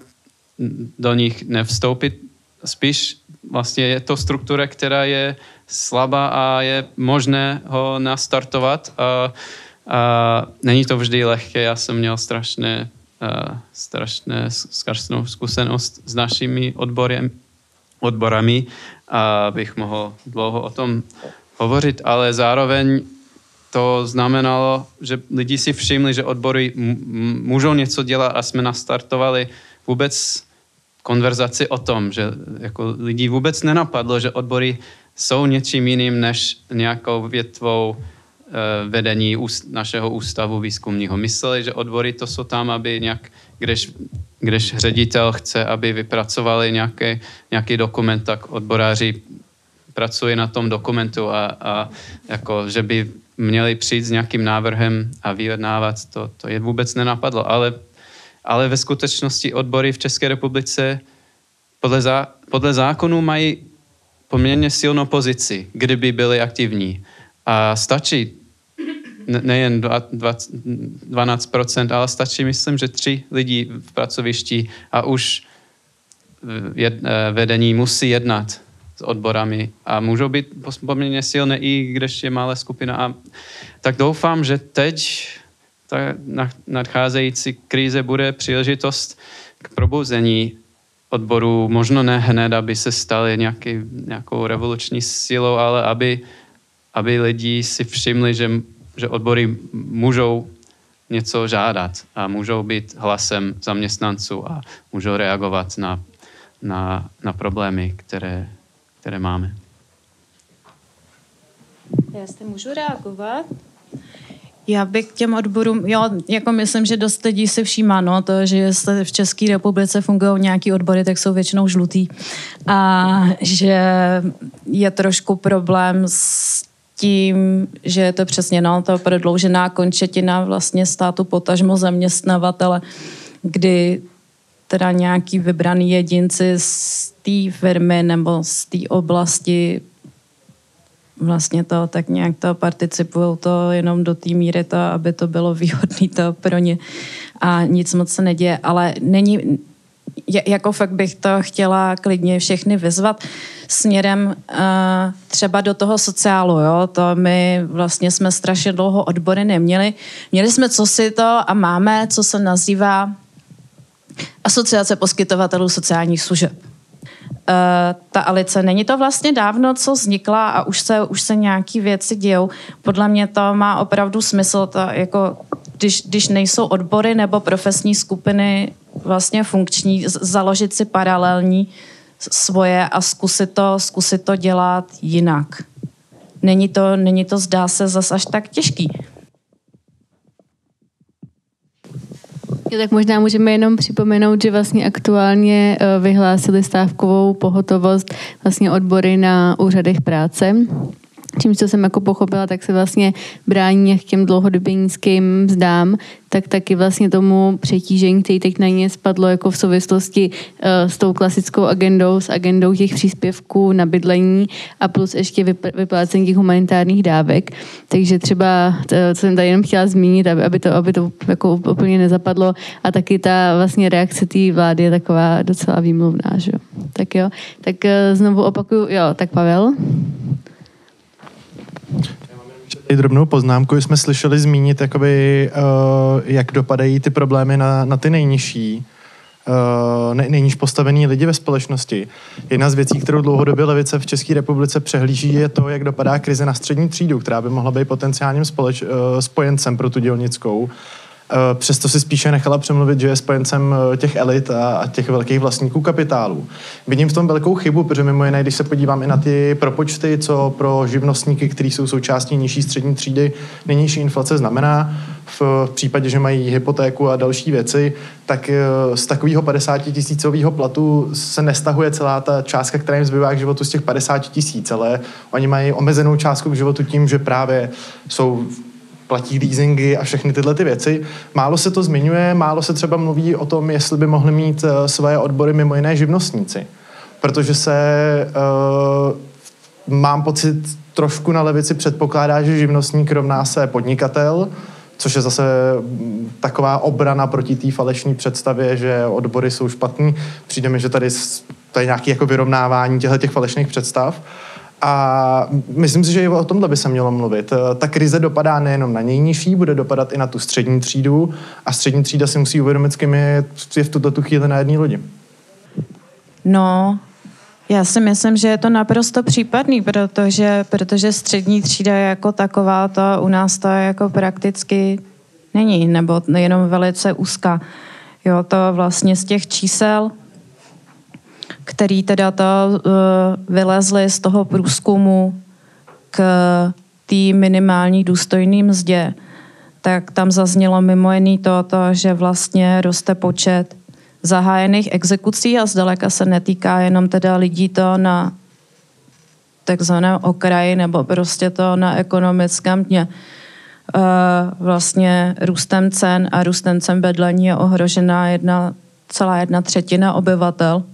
do nich nevstoupit. Spíš vlastně je to struktura, která je slabá a je možné ho nastartovat. A, a není to vždy lehké. Já jsem měl strašné, uh, strašné strašnou zkušenost s našimi odborem, odborami, abych mohl dlouho o tom hovořit, ale zároveň to znamenalo, že lidi si všimli, že odbory m- můžou něco dělat a jsme nastartovali vůbec konverzaci o tom, že jako lidí vůbec nenapadlo, že odbory jsou něčím jiným než nějakou větvou e, vedení úst, našeho ústavu výzkumního. Mysleli, že odbory to jsou tam, aby nějak, když, když ředitel chce, aby vypracovali nějaký, nějaký dokument, tak odboráři pracují na tom dokumentu a, a jako, že by měli přijít s nějakým návrhem a vyjednávat, to, to je vůbec nenapadlo, ale ale ve skutečnosti odbory v České republice podle, zá, podle zákonu mají poměrně silnou pozici, kdyby byly aktivní. A stačí nejen dvanáct procent, ale stačí, myslím, že tři lidi v pracovišti a už jed, vedení musí jednat s odborami a můžou být poměrně silné, i když je malá skupina. A tak doufám, že teď ta nadcházející krize bude příležitost k probuzení odborů, možno ne hned, aby se staly nějaký, nějakou revoluční silou, ale aby, aby lidi si všimli, že, že odbory můžou něco žádat a můžou být hlasem zaměstnanců a můžou reagovat na, na, na problémy, které, které máme. Já jste můžu reagovat? Já bych k těm odborům, jo, jako myslím, že dost lidí si všímá, no, to, že v České republice fungují nějaký odbory, tak jsou většinou žlutý. A že je trošku problém s tím, že je to přesně, no, to prodloužená končetina vlastně státu potažmo zaměstnavatele, kdy teda nějaký vybraný jedinci z té firmy nebo z té oblasti vlastně to tak nějak to participují to jenom do té míry, to, aby to bylo výhodné to pro ně a nic moc se neděje, ale není, jako fakt bych to chtěla klidně všechny vyzvat směrem uh, třeba do toho sociálu, jo, to my vlastně jsme strašně dlouho odbory neměli, měli jsme cosi to a máme, co se nazývá Asociace poskytovatelů sociálních služeb. Uh, ta Alice, není to vlastně dávno, co vznikla a už se, už se nějaký věci dějou. Podle mě to má opravdu smysl, to jako, když, když nejsou odbory nebo profesní skupiny vlastně funkční, z- založit si paralelní svoje a zkusit to, zkusit to dělat jinak. Není to, není to zdá se zas až tak těžký. Jo, tak možná můžeme jenom připomenout, že vlastně aktuálně vyhlásili stávkovou pohotovost vlastně odbory na úřadech práce. Čím, co jsem jako pochopila, tak se vlastně brání k těm dlouhodobě nízkým mzdám, tak taky vlastně tomu přetížení, který teď na ně spadlo jako v souvislosti uh, s tou klasickou agendou, s agendou těch příspěvků na bydlení a plus ještě vyp- vyplácení těch humanitárních dávek. Takže třeba, to, co jsem tady jenom chtěla zmínit, aby, aby to, aby to jako úplně nezapadlo a taky ta vlastně reakce té vlády je taková docela výmluvná, že jo. Tak jo, tak uh, znovu opakuju, jo, tak Pavel. Drobnou poznámku jsme slyšeli zmínit, jakoby, uh, jak dopadají ty problémy na, na ty nejnižší, uh, nej, nejníž postavený lidi ve společnosti. Jedna z věcí, kterou dlouhodobě levice v České republice přehlíží, je to, jak dopadá krize na střední třídu, která by mohla být potenciálním společ, uh, spojencem pro tu dělnickou. Přesto si spíše nechala přemluvit, že je spojencem těch elit a, a těch velkých vlastníků kapitálu. Vidím v tom velkou chybu, protože mimo jiné, když se podívám i na ty propočty, co pro živnostníky, kteří jsou součástí nižší střední třídy, nejnižší inflace znamená, v, v případě, že mají hypotéku a další věci, tak z takového padesátitisícového platu se nestahuje celá ta částka, která jim zbývá k životu z těch padesáti tisíc, ale oni mají omezenou částku k životu tím, že právě jsou platí leasingy a všechny tyhle ty věci. Málo se to zmiňuje, málo se třeba mluví o tom, jestli by mohli mít uh, svoje odbory mimo jiné živnostníci. Protože se, uh, mám pocit, trošku na levici předpokládá, že živnostník rovná se podnikatel, což je zase taková obrana proti té falešné představě, že odbory jsou špatný. Přijde mi, že tady, tady nějaké jako vyrovnávání těch falešných představ. A myslím si, že i o tomhle by se mělo mluvit. Ta krize dopadá nejenom na nejnižší, bude dopadat i na tu střední třídu a střední třída si musí uvědomit, s kým je v tuto chvíli na jedné lodi. No, já si myslím, že je to naprosto případný, protože, protože střední třída jako taková, to u nás to jako prakticky není, nebo jenom velice úzká. Jo, to vlastně z těch čísel, který teda to uh, vylezly z toho průzkumu k té minimální důstojné mzdě, tak tam zaznělo mimo jiné to, to, že vlastně roste počet zahájených exekucí a zdaleka se netýká jenom teda lidí to na takzvaném okraji nebo prostě to na ekonomickém dně. Uh, vlastně růstem cen a růstem cen bydlení je ohrožená jedna, celá jedna třetina obyvatel.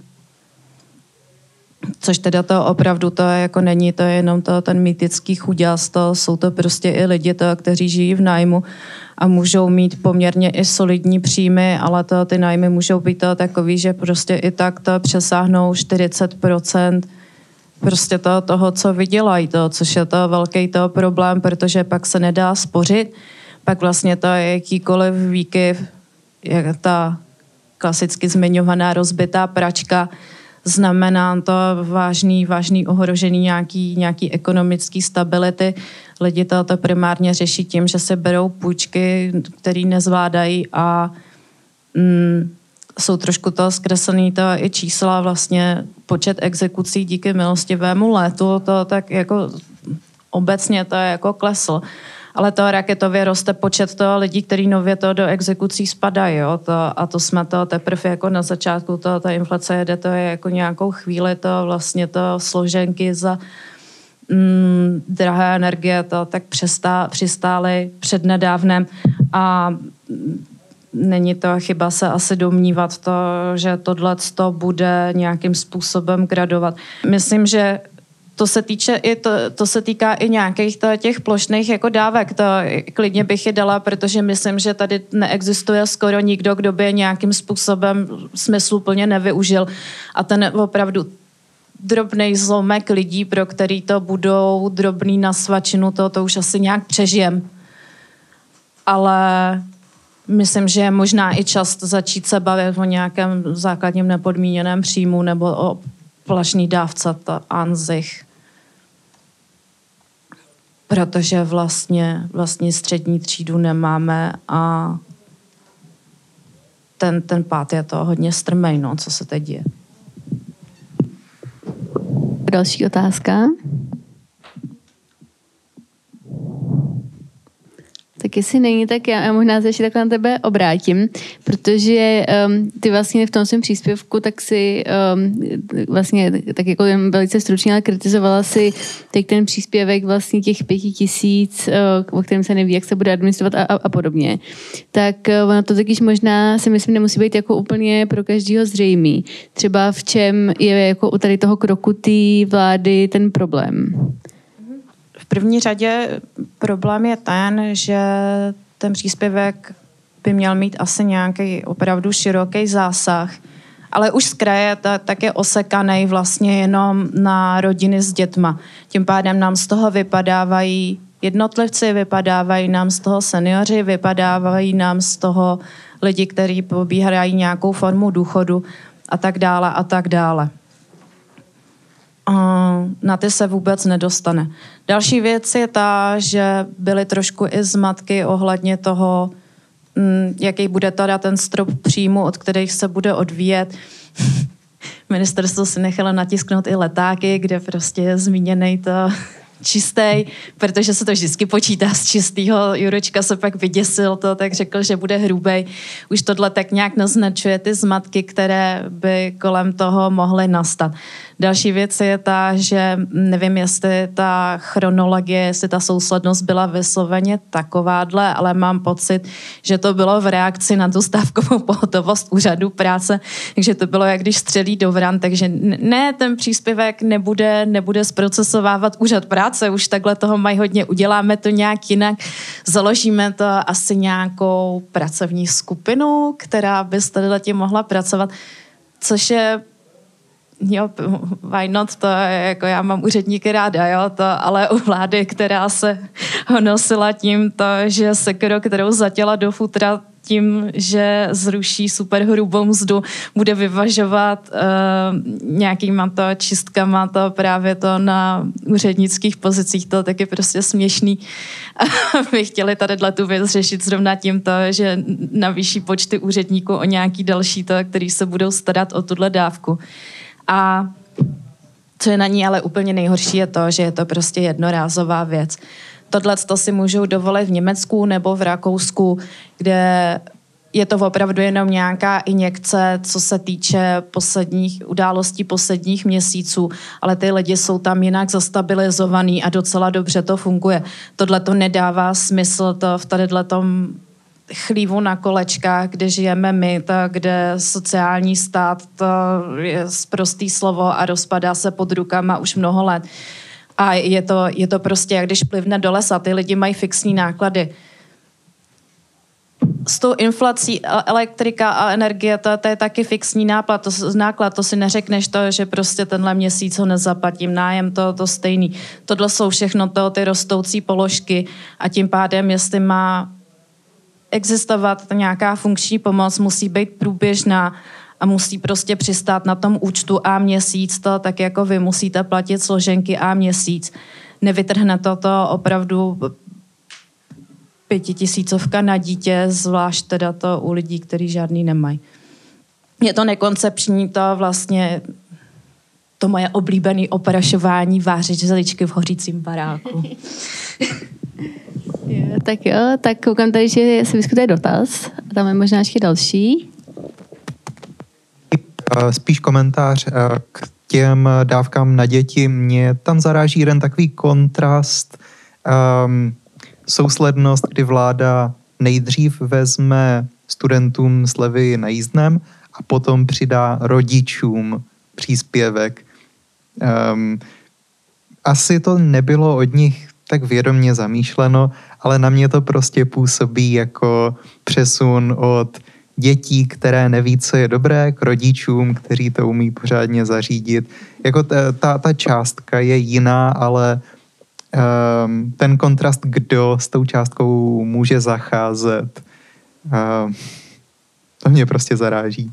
Což teda to opravdu to je, jako není to jenom to, ten mýtický chuděs, to jsou to prostě i lidi, to, kteří žijí v nájmu a můžou mít poměrně i solidní příjmy, ale to, ty nájmy můžou být to takový, že prostě i tak to přesáhnou čtyřicet procent prostě to, toho, co vydělají, to, což je to velký to problém, protože pak se nedá spořit, pak vlastně to je jakýkoliv výkyv, jak ta klasicky zmiňovaná rozbitá pračka, znamená to vážný, vážný ohrožení nějaký, nějaký ekonomický stability. Lidi to, to primárně řeší tím, že se berou půjčky, které nezvládají a mm, jsou trošku to zkreslený to i čísla, vlastně počet exekucí díky milostivému létu, to tak jako obecně to je jako klesl. Ale to raketově roste počet toho lidí, kteří nově to do exekucí spadají. Jo? To, a to jsme to teprve jako na začátku, to, ta inflace jede, to je jako nějakou chvíli, to vlastně to složenky za mm, drahé energie, to tak přestá, přistály přednedávnem a není to chyba se asi domnívat to, že tohleto bude nějakým způsobem gradovat. Myslím, že To se, týče i to, to se týká i nějakých těch plošných jako dávek. To klidně bych je dala, protože myslím, že tady neexistuje skoro nikdo, kdo by je nějakým způsobem smysluplně nevyužil. A ten opravdu drobnej zlomek lidí, pro který to budou drobný na svačinu, to, to už asi nějak přežijem. Ale myslím, že je možná i čas začít se bavit o nějakém základním nepodmíněném příjmu nebo o plošný dávce to an sich. Protože vlastně, vlastně střední třídu nemáme a ten, ten pád je to hodně strmej, no, co se teď děje. Další otázka. Tak jestli není, tak já, já možná se ještě takhle na tebe obrátím, protože um, ty vlastně v tom svém příspěvku tak si um, vlastně tak jako jen velice stručně, ale kritizovala si teď ten příspěvek vlastně těch pěti tisíc, uh, o kterém se neví, jak se bude administrovat a, a, a podobně. Tak uh, ono to takyž možná si myslím nemusí být jako úplně pro každýho zřejmý. Třeba v čem je jako u tady toho kroku té vlády ten problém? V první řadě problém je ten, že ten příspěvek by měl mít asi nějaký opravdu široký zásah, ale už z kraje tak je osekaný vlastně jenom na rodiny s dětma. Tím pádem nám z toho vypadávají jednotlivci, vypadávají nám z toho seniori, vypadávají nám z toho lidi, kteří pobírají nějakou formu důchodu a tak dále a tak dále. Na ty se vůbec nedostane. Další věc je ta, že byly trošku i zmatky ohledně toho, jaký bude teda ten strop příjmu, od kterých se bude odvíjet. Ministerstvo si nechalo natisknout i letáky, kde prostě je zmíněný to čistý, protože se to vždycky počítá z čistýho. Juročka se pak vyděsil to, tak řekl, že bude hrubej. Už tohle tak nějak naznačuje ty zmatky, které by kolem toho mohly nastat. Další věc je ta, že nevím, jestli ta chronologie, jestli ta souslednost byla vysloveně takovádle, ale mám pocit, že to bylo v reakci na tu stávkovou pohotovost úřadu práce, takže to bylo, jak když střelí do vran, takže ne, ten příspěvek nebude, nebude zprocesovávat úřad práce, už takhle toho mají hodně, uděláme to nějak jinak, založíme to asi nějakou pracovní skupinu, která by s tím mohla pracovat, což je jo, why not, to je, jako já mám úředníky ráda, jo, to, ale u vlády, která se honosila tím, to, že sekero, kterou zatěla do futra tím, že zruší superhrubou mzdu, bude vyvažovat uh, nějakýma to čistkama, to právě to na úřednických pozicích, to taky prostě směšný. My chtěli tady tu věc řešit zrovna tímto, že navýší počty úředníků o nějaký další to, který se budou starat o tuhle dávku. A co je na ní ale úplně nejhorší je to, že je to prostě jednorázová věc. Tohle to si můžou dovolit v Německu nebo v Rakousku, kde je to opravdu jenom nějaká injekce, co se týče posledních událostí posledních měsíců, ale ty lidi jsou tam jinak zastabilizovaný a docela dobře to funguje. Tohle to nedává smysl to v tadyhletom chlívu na kolečkách, kde žijeme my, to, kde sociální stát, to je prostý slovo a rozpadá se pod rukama už mnoho let. A je to, je to prostě, jak když plivne do lesa, ty lidi mají fixní náklady. S tou inflací elektrika a energie, to, to je taky fixní náklad to, náklad, to si neřekneš to, že prostě tenhle měsíc ho nezaplatím, nájem to, to stejný. Tohle jsou všechno to, ty rostoucí položky a tím pádem, jestli má existovat nějaká funkční pomoc, musí být průběžná a musí prostě přistát na tom účtu a měsíc to, tak jako vy musíte platit složenky a měsíc. Nevytrhne to to opravdu pětitisícovka na dítě, zvlášť teda to u lidí, kteří žádný nemají. Je to nekoncepční, to vlastně to moje oblíbené oprašování vářit želičky v hořícím baráku. Jo, tak jo, tak koukám tady, že se vyskytuje dotaz. Tam je možná ještě další. Spíš komentář k těm dávkám na děti. Mě tam zaráží jeden takový kontrast, um, souslednost, kdy vláda nejdřív vezme studentům slevy na jízdném a potom přidá rodičům příspěvek. Um, asi to nebylo od nich tak vědomě zamýšleno, ale na mě to prostě působí jako přesun od dětí, které neví, co je dobré, k rodičům, kteří to umí pořádně zařídit. Jako ta, ta částka je jiná, ale um, ten kontrast, kdo s tou částkou může zacházet, Uh, to mě prostě zaráží.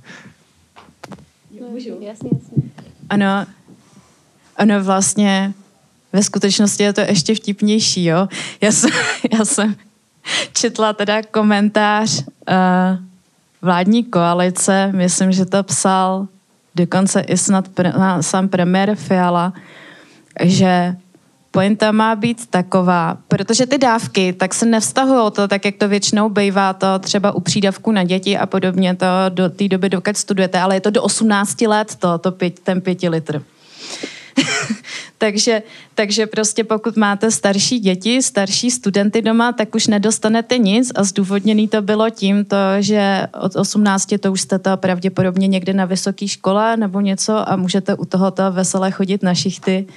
Můžu? Jasně, jasně. Ano, ano, vlastně ve skutečnosti je to ještě vtipnější, jo. Já jsem, já jsem četla teda komentář uh, vládní koalice, myslím, že to psal dokonce i snad pre, sám premiér Fiala, že pointa má být taková, protože ty dávky tak se nevztahují to, tak jak to většinou bývá, to třeba u přídavku na děti a podobně, to do té doby, dokud studujete, ale je to do osmnácti let to, to pět, ten pěti litr. takže, takže prostě pokud máte starší děti, starší studenty doma, tak už nedostanete nic a zdůvodněný to bylo tím, to, že od osmnácti to už jste to pravděpodobně někde na vysoké škole nebo něco a můžete u tohoto veselé chodit na šichty.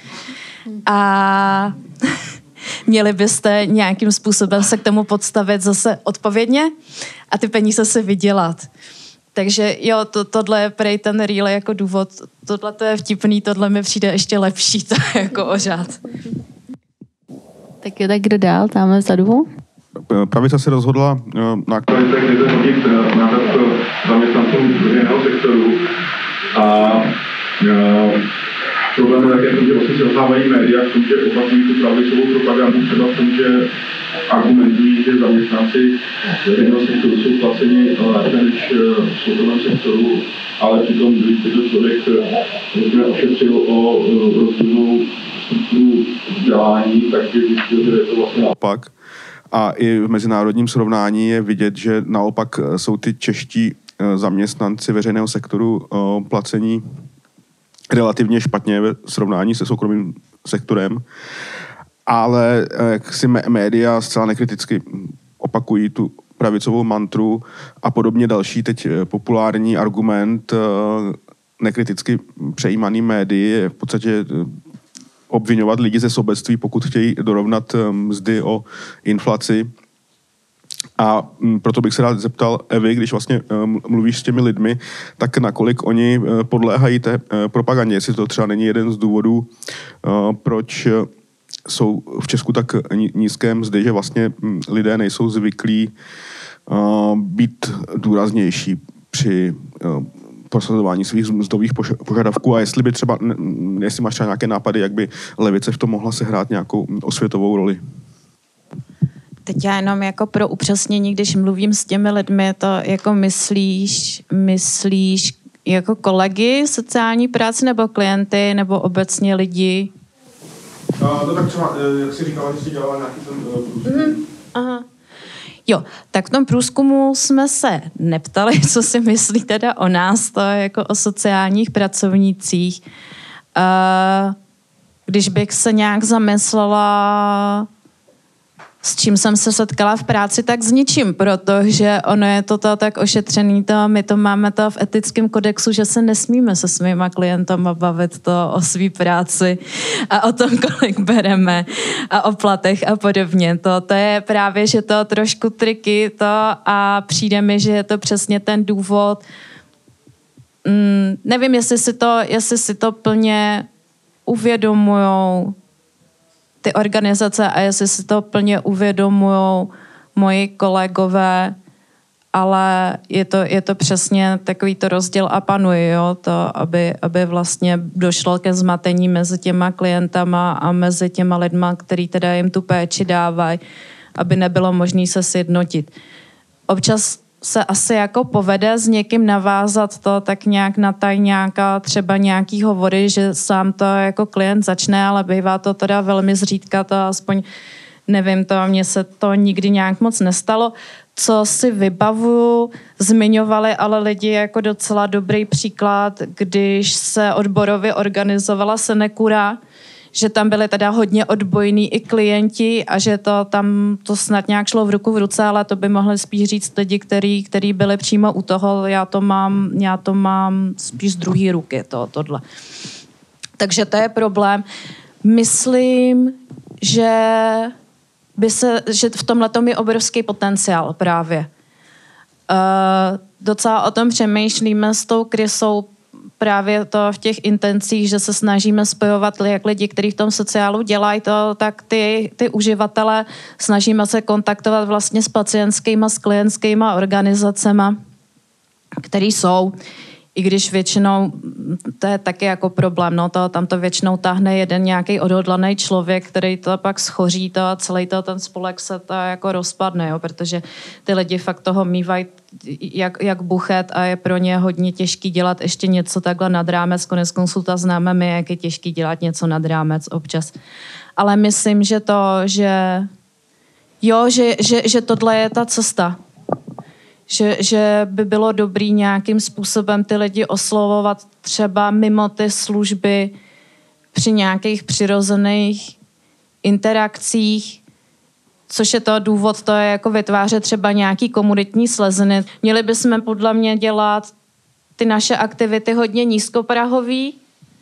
A měli byste nějakým způsobem se k tomu podstavit zase odpovědně a ty peníze si vydělat. Takže jo, to, tohle je prej ten reel jako důvod. Tohle to je vtipný, tohle mi přijde ještě lepší, to je jako ořád. Tak jo, tak kdo dál? Tamhle vzadu? Pravice se rozhodla na aktualitech nezhodit náhrad zaměstnancům veřejného sektoru a problém je také v tom, že vlastně selhávají média v tom, že opakují tu pravicovou propagandu, třeba v tom, že argumentují, že zaměstnanci veřejného sektoru jsou placeni lépe než v soukromém sektoru, ale přitom, když se to člověk ošetřil o rozdílnou strukturu vzdělání, tak by zjistil, že je to vlastně naopak. A i v mezinárodním srovnání je vidět, že naopak jsou ty čeští zaměstnanci veřejného sektoru placení relativně špatně ve srovnání se soukromým sektorem, ale jak si média zcela nekriticky opakují tu pravicovou mantru a podobně další teď populární argument nekriticky přejímaný médii je v podstatě obvinovat lidi ze sobectví, pokud chtějí dorovnat mzdy o inflaci. A proto bych se rád zeptal Evy, když vlastně mluvíš s těmi lidmi, tak nakolik oni podléhají té propagandě, jestli to třeba není jeden z důvodů, proč jsou v Česku tak nízké mzdy, že vlastně lidé nejsou zvyklí být důraznější při prosazování svých mzdových požadavků a jestli by třeba, jestli máš třeba nějaké nápady, jak by levice v tom mohla sehrát nějakou osvětovou roli. Teď já jenom jako pro upřesnění, když mluvím s těmi lidmi, to jako myslíš, myslíš jako kolegy sociální práce nebo klienty nebo obecně lidi? No, to tak třeba, jak jsi říkala, že jsi dělala nějaký ten průzkum. Mm, aha. Jo, tak v tom průzkumu jsme se neptali, co si myslí teda o nás, to jako o sociálních pracovnících. Když bych se nějak zamyslela, s čím jsem se setkala v práci, tak s ničím, protože ono je to, to tak ošetřený, to, my to máme to v etickém kodexu, že se nesmíme se svýma klientama bavit to o svý práci a o tom, kolik bereme a o platech a podobně. To, to je právě, že to trošku triky to a přijde mi, že je to přesně ten důvod. Mm, nevím, jestli si to, jestli si to plně uvědomujou ty organizace a jestli si to plně uvědomujou moji kolegové, ale je to, je to přesně takový to rozděl a panuje, jo, to, aby, aby vlastně došlo ke zmatení mezi těma klientama a mezi těma lidma, který teda jim tu péči dávají, aby nebylo možné se sjednotit. Občas se asi jako povede s někým navázat to tak nějak na tajňáka, třeba nějaký hovory, že sám to jako klient začne, ale bývá to teda velmi zřídka, to aspoň nevím, to mně se to nikdy nějak moc nestalo. Co si vybavuju, zmiňovali ale lidi jako docela dobrý příklad, když se odborově organizovala Senekura, že tam byli teda hodně odbojní i klienti a že to tam to snad nějak šlo v ruku v ruce, ale to by mohli spíš říct lidi, který, který byli přímo u toho. Já to mám, já to mám spíš z druhé ruky, to, tohle. Takže to je problém. Myslím, že by se, že v tomhletom je obrovský potenciál právě. Uh, docela o tom přemýšlíme s tou krysou právě to v těch intencích, že se snažíme spojovat jak lidi, kteří v tom sociálu dělají to, tak ty, ty uživatele snažíme se kontaktovat vlastně s pacientskýma, s klientskýma organizacema, který jsou. I když většinou, to je taky jako problém, no to, tam to většinou táhne jeden nějaký odhodlaný člověk, který to pak schoří to a celý to, ten spolek se to jako rozpadne, jo, protože ty lidi fakt toho mývají jak, jak buchet a je pro ně hodně těžký dělat ještě něco takhle nad rámec. Konec konců ta známe my, jak je těžký dělat něco nad rámec občas. Ale myslím, že to, že jo, že, že, že tohle je ta cesta. Že, že by bylo dobrý nějakým způsobem ty lidi oslovovat třeba mimo ty služby při nějakých přirozených interakcích, což je to důvod, to je jako vytvářet třeba nějaký komunitní sleziny. Měli bychom podle mě dělat ty naše aktivity hodně nízkoprahový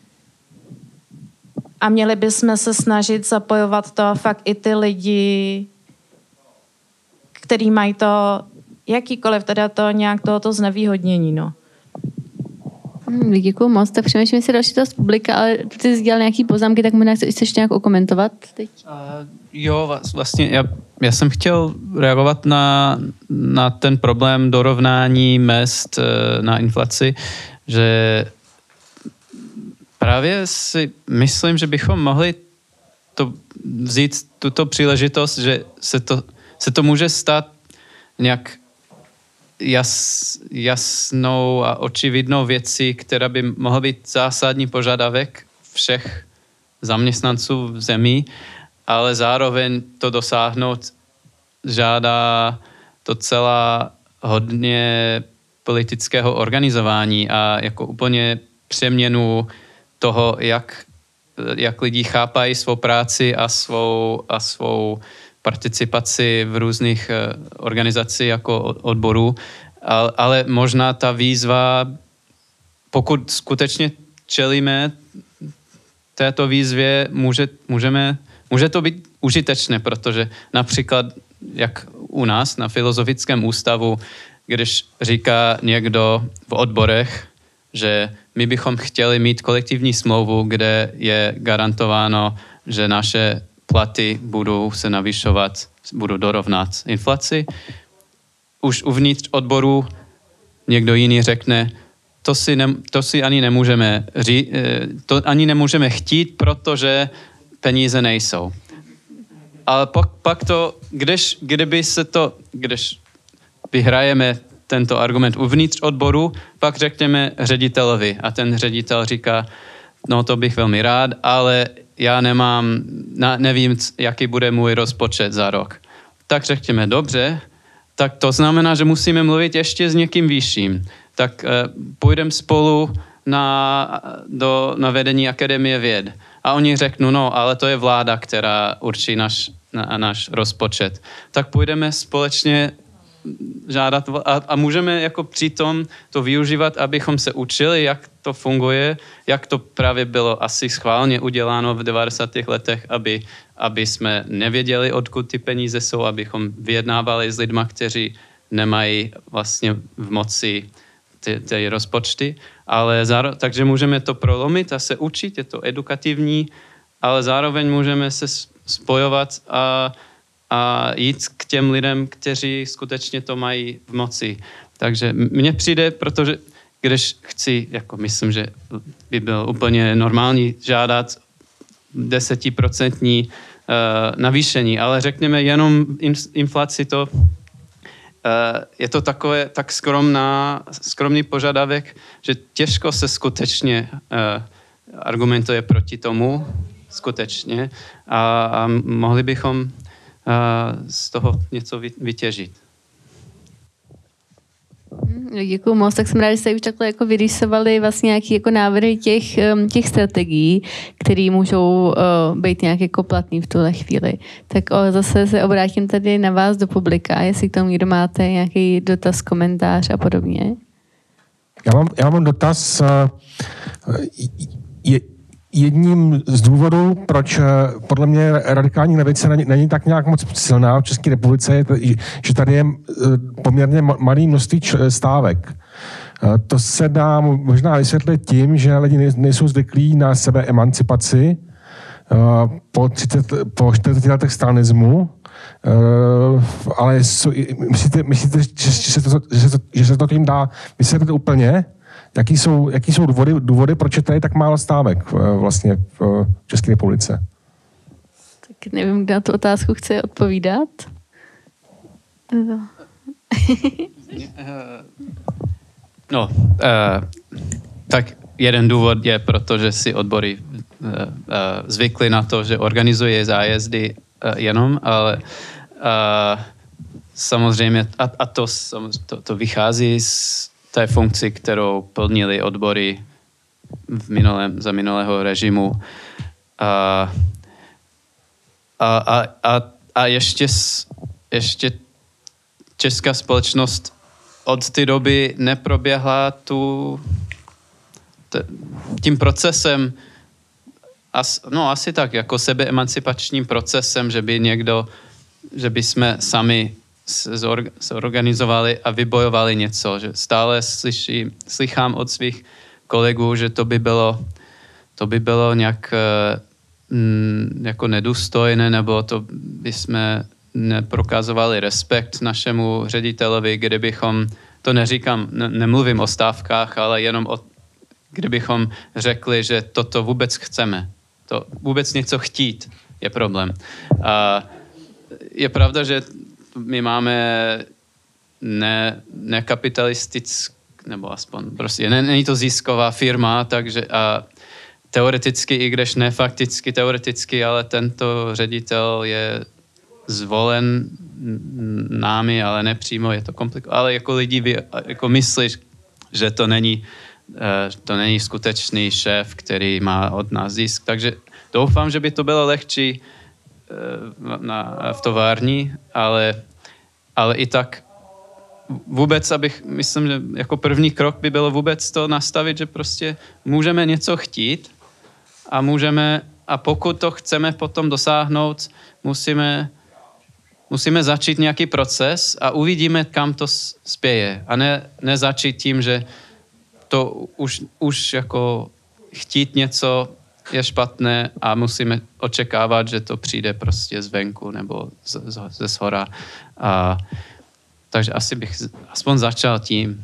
a měli bychom se snažit zapojovat to fakt i ty lidi, který mají to jakýkoliv teda to nějak tohoto znevýhodnění, no. Hmm, děkuju moc, tak přemýšlím si další z publika, ale ty jsi dělal nějaký poznámky, tak možná chceš ještě nějak okomentovat teď? Uh, jo, vlastně já, já jsem chtěl reagovat na, na ten problém dorovnání mezd na inflaci, že právě si myslím, že bychom mohli to vzít tuto příležitost, že se to, se to může stát nějak jas, jasnou a očividnou věcí, která by mohla být zásadní požadavek všech zaměstnanců v zemi, ale zároveň to dosáhnout žádá docela hodně politického organizování a jako úplně přeměnu toho, jak, jak lidi chápají svou práci a svou, a svou participaci v různých organizacích jako odborů, ale možná ta výzva, pokud skutečně čelíme této výzvě, může, můžeme, může to být užitečné, protože například jak u nás na Filozofickém ústavu, když říká někdo v odborech, že my bychom chtěli mít kolektivní smlouvu, kde je garantováno, že naše platy budou se navyšovat, budou dorovnat inflaci. Už uvnitř odboru někdo jiný řekne, to si, ne, to si ani nemůžeme ří, to ani nemůžeme chtít, protože peníze nejsou. Ale pak, pak to, když, kdyby se to, když vyhrajeme tento argument uvnitř odboru, pak řekněme ředitelovi a ten ředitel říká, no to bych velmi rád, ale já nemám, nevím, jaký bude můj rozpočet za rok. Tak řekněme, dobře, tak to znamená, že musíme mluvit ještě s někým vyšším. Tak uh, půjdeme spolu na, do, na vedení Akademie věd. A oni řeknou, no, ale to je vláda, která určí náš, na, náš rozpočet. Tak půjdeme společně žádat a, a můžeme jako přitom to využívat, abychom se učili, jak to funguje, jak to právě bylo asi schválně uděláno v devadesátých letech, aby, aby jsme nevěděli, odkud ty peníze jsou, abychom vyjednávali s lidma, kteří nemají vlastně v moci ty, ty rozpočty, ale záro, takže můžeme to prolomit a se učit, je to edukativní, ale zároveň můžeme se spojovat a a jít k těm lidem, kteří skutečně to mají v moci. Takže mně přijde, protože když chci, jako myslím, že by bylo úplně normální žádat desetiprocentní uh, navýšení, ale řekněme jenom inflaci, to uh, je to takové, tak skromná, skromný požadavek, že těžko se skutečně uh, argumentuje proti tomu, skutečně, a, a mohli bychom z toho něco vytěžit. Děkuju moc, tak jsem ráda, že jste už takhle jako vyrýsovali vlastně nějaké jako návrhy těch, těch strategií, které můžou uh, být nějak jako platný v tuhle chvíli. Tak o, zase se obrátím tady na vás do publika, jestli k tomu někdo máte nějaký dotaz, komentář a podobně. Já mám, já mám dotaz. Je, Jedním z důvodů, proč podle mě radikální levice není, není tak nějak moc silná v České republice, je, že tady je poměrně malé množství stávek. To se dá možná vysvětlit tím, že lidi nejsou zvyklí na sebe emancipaci po, třicet, po čtyřiceti letech stalinismu, ale myslíte, myslíte že, se to, že, se to, že se to tím dá vysvětlit úplně? Jaký jsou, jaký jsou důvody, důvody, proč je tady tak málo stávek vlastně v České republice? Tak nevím, kdo na tu otázku chce odpovídat. No, uh, tak jeden důvod je proto, že si odbory uh, uh, zvykli na to, že organizuje zájezdy uh, jenom, ale uh, samozřejmě, a, a to, to, to vychází z té funkci, kterou plnili odbory v minulém, za minulého režimu. Uh, a, a, a, a ještě, ještě česká společnost od té doby neproběhla tu, t, tím procesem, as, no asi tak, jako sebeemancipačním procesem, že by někdo, že by jsme sami se zorganizovali a vybojovali něco. Že stále slyší, slychám od svých kolegů, že to by bylo, to by bylo nějak mm, jako nedůstojné, nebo to by jsme neprokazovali respekt našemu ředitelovi, kdybychom, to neříkám, ne, nemluvím o stávkách, ale jenom o, kdybychom řekli, že toto vůbec chceme. To vůbec něco chtít je problém. A je pravda, že my máme ne, nekapitalistický, nebo aspoň prostě, ne, není to zisková firma, takže a teoreticky, i když ne fakticky, teoreticky, ale tento ředitel je zvolen námi, ale nepřímo, je to komplikované. Ale jako lidi vy, jako myslíš, že to není, to není skutečný šéf, který má od nás zisk. Takže doufám, že by to bylo lehčí na, v tovární, ale, ale i tak vůbec, abych, myslím, že jako první krok by bylo vůbec to nastavit, že prostě můžeme něco chtít a můžeme, a pokud to chceme potom dosáhnout, musíme Musíme začít nějaký proces a uvidíme, kam to spěje. A ne, ne začít tím, že to už, už jako chtít něco je špatné a musíme očekávat, že to přijde prostě zvenku nebo z, z, ze shora. A, takže asi bych aspoň začal tím.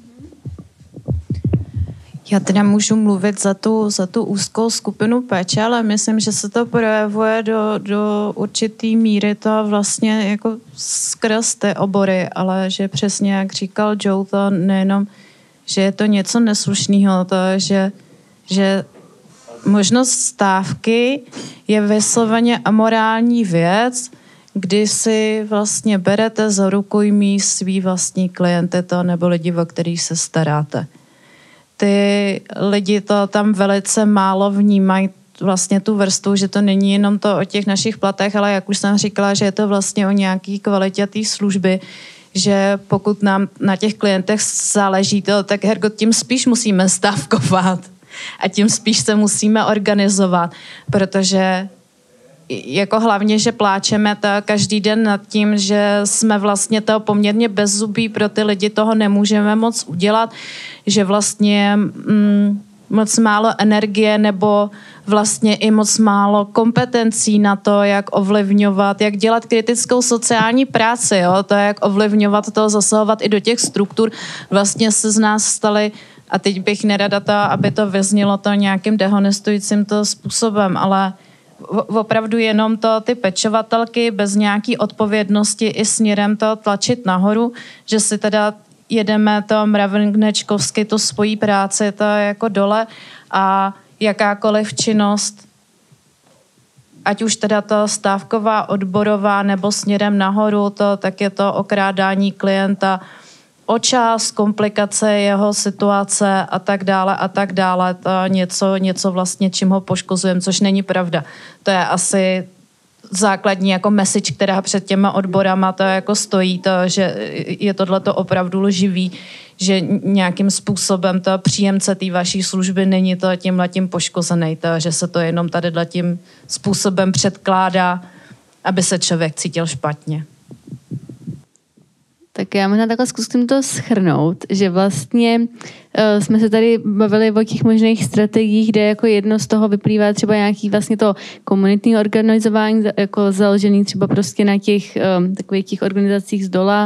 Já teda můžu mluvit za tu, za tu úzkou skupinu péče, ale myslím, že se to projevuje do, do určitý míry to vlastně jako skrz ty obory, ale že přesně, jak říkal Joe, to nejenom, že je to něco neslušného, to je, že, že možnost stávky je vysloveně amorální věc, kdy si vlastně berete za rukojmí svý vlastní klienty to nebo lidi, o kterých se staráte. Ty lidi to tam velice málo vnímají vlastně tu vrstvu, že to není jenom to o těch našich platech, ale jak už jsem říkala, že je to vlastně o nějaký kvalitě té služby, že pokud nám na těch klientech záleží to, tak hergo, tím spíš musíme stávkovat a tím spíš se musíme organizovat, protože jako hlavně, že pláčeme to každý den nad tím, že jsme vlastně toho poměrně bezzubí, pro ty lidi toho nemůžeme moc udělat, že vlastně mm, moc málo energie nebo vlastně i moc málo kompetencí na to, jak ovlivňovat, jak dělat kritickou sociální práci, jo? To, jak ovlivňovat to, zasahovat i do těch struktur, vlastně se z nás staly, a teď bych nerada to, aby to vyznělo to nějakým dehonestujícím to způsobem, ale opravdu jenom to ty pečovatelky bez nějaký odpovědnosti i směrem to tlačit nahoru, že si teda jedeme to mravenčkovsky, tu svojí práci, to je jako dole a jakákoliv činnost, ať už teda to stávková, odborová nebo směrem nahoru, to, tak je to okrádání klienta o čas, komplikace jeho situace a tak dále a tak dále. To něco, něco vlastně, čím ho poškozujeme, což není pravda. To je asi základní jako message, která před těma odborama to jako stojí, to, že je tohleto opravdu lživý, že nějakým způsobem to příjemce té vaší služby není to tímhletím poškozený, to, že se to jenom tady tím způsobem předkládá, aby se člověk cítil špatně. Tak já možná takhle zkusím to shrnout, že vlastně uh, jsme se tady bavili o těch možných strategiích, kde jako jedno z toho vyplývá třeba nějaký vlastně to komunitní organizování, jako založený třeba prostě na těch um, takových těch organizacích z dola,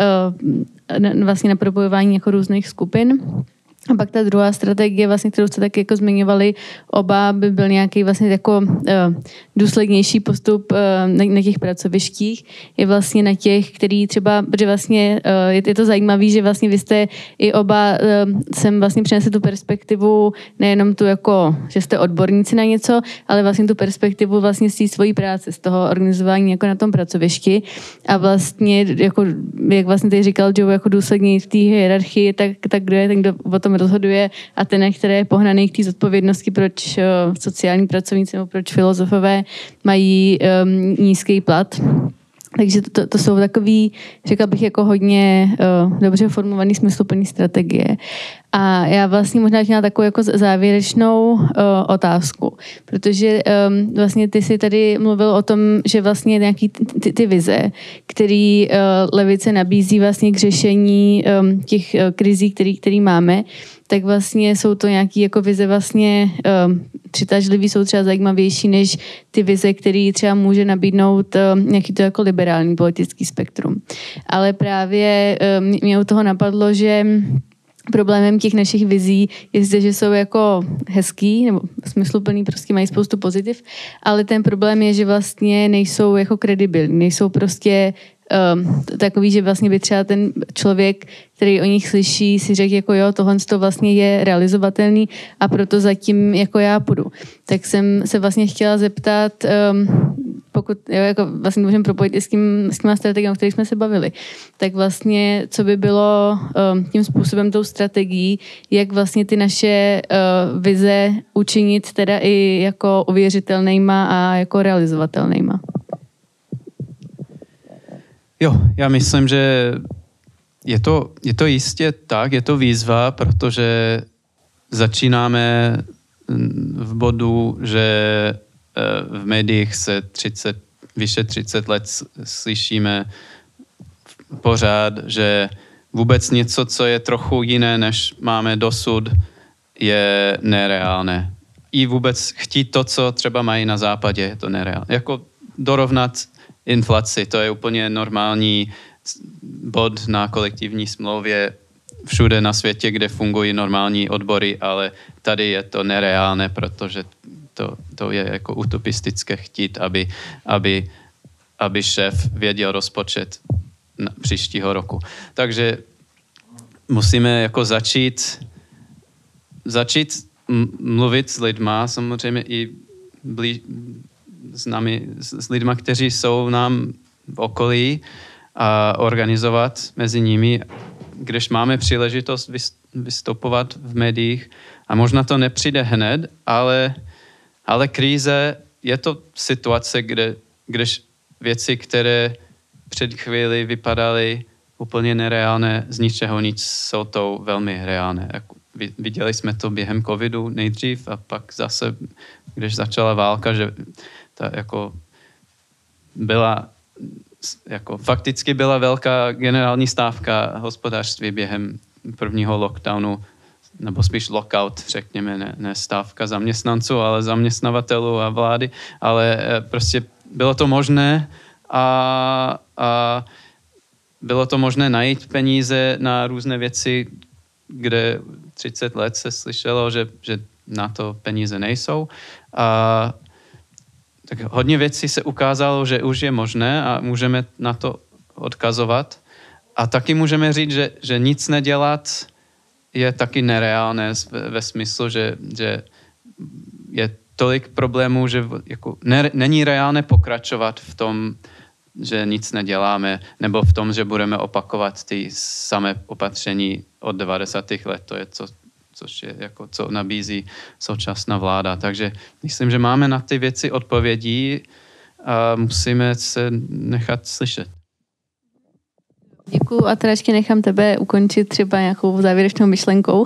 uh, na, vlastně na propojování jako různých skupin. A pak ta druhá strategie, vlastně, kterou jste taky jako zmiňovali, oba by byl nějaký vlastně jako uh, důslednější postup uh, na, na těch pracovištích. Je vlastně na těch, který třeba, protože vlastně uh, je, je to zajímavé, že vlastně vy jste i oba uh, sem vlastně přinesli tu perspektivu, nejenom tu jako, že jste odborníci na něco, ale vlastně tu perspektivu vlastně z té svojí práce, z toho organizování jako na tom pracovišti. A vlastně, jako, jak vlastně tady říkal Joe, jako důsledněji v té hierarchii, tak, tak kdo je ten, kdo o tom rozhoduje a ten, který je pohnaný k té zodpovědnosti, proč uh, sociální pracovníci nebo proč filozofové mají um, nízký plat. Takže to, to, to jsou takový, řekla bych, jako hodně uh, dobře formovaný, smysluplný strategie. A já vlastně možná měla takovou jako závěrečnou uh, otázku, protože um, vlastně ty jsi tady mluvil o tom, že vlastně nějaký ty, ty vize, který uh, levice nabízí vlastně k řešení um, těch uh, krizí, který, který máme, tak vlastně jsou to nějaké jako vize vlastně um, přitažlivý, jsou třeba zajímavější než ty vize, které třeba může nabídnout um, nějaký to jako liberální politický spektrum. Ale právě um, mě u toho napadlo, že problémem těch našich vizí je zde, že jsou jako hezký nebo smysluplný, prostě mají spoustu pozitiv, ale ten problém je, že vlastně nejsou jako kredibilní, nejsou prostě um, takový, že vlastně by třeba ten člověk, který o nich slyší, si řekl jako jo, tohle to vlastně je realizovatelný a proto zatím jako já půjdu. Tak jsem se vlastně chtěla zeptat, um, pokud jo, jako vlastně můžeme propojit i s, tím, s těma strategiemi, o kterých jsme se bavili, tak vlastně, co by bylo um, tím způsobem, tou strategií, jak vlastně ty naše uh, vize učinit teda i jako uvěřitelnejma a jako realizovatelnejma. Jo, já myslím, že je to, je to jistě tak, je to výzva, protože začínáme v bodu, že v médiích se třicet, vyše třicet let slyšíme pořád, že vůbec něco, co je trochu jiné, než máme dosud, je nereálné. I vůbec chtít to, co třeba mají na západě, je to nereálné. Jako dorovnat inflaci, to je úplně normální bod na kolektivní smlouvě všude na světě, kde fungují normální odbory, ale tady je to nereálné, protože to, to je jako utopistické chtít, aby, aby, aby šéf věděl rozpočet na příštího roku. Takže musíme jako začít začít mluvit s lidma, samozřejmě i blíž, s námi, s lidma, kteří jsou nám v okolí, a organizovat mezi nimi, když máme příležitost vystupovat v médiích. A možná to nepřijde hned, ale, ale kríze je to situace, kde, když věci, které před chvíli vypadaly úplně nereálné, z ničeho nic jsou to velmi reálné. Viděli jsme to během covidu nejdřív a pak zase, když začala válka, že ta jako byla jako fakticky byla velká generální stávka hospodářství během prvního lockdownu, nebo spíš lockout, řekněme, ne, ne stávka zaměstnanců, ale zaměstnavatelů a vlády, ale prostě bylo to možné a, a bylo to možné najít peníze na různé věci, kde třicet let se slyšelo, že, že na to peníze nejsou. A tak hodně věcí se ukázalo, že už je možné a můžeme na to odkazovat. A taky můžeme říct, že, že nic nedělat je taky nereálné ve, ve smyslu, že, že je tolik problémů, že jako ne, není reálné pokračovat v tom, že nic neděláme, nebo v tom, že budeme opakovat ty samé opatření od devadesátých let. To je co, což je jako co nabízí současná vláda. Takže myslím, že máme na ty věci odpovědí a musíme se nechat slyšet. Děkuju a teda ještě nechám tebe ukončit třeba nějakou závěrečnou myšlenkou.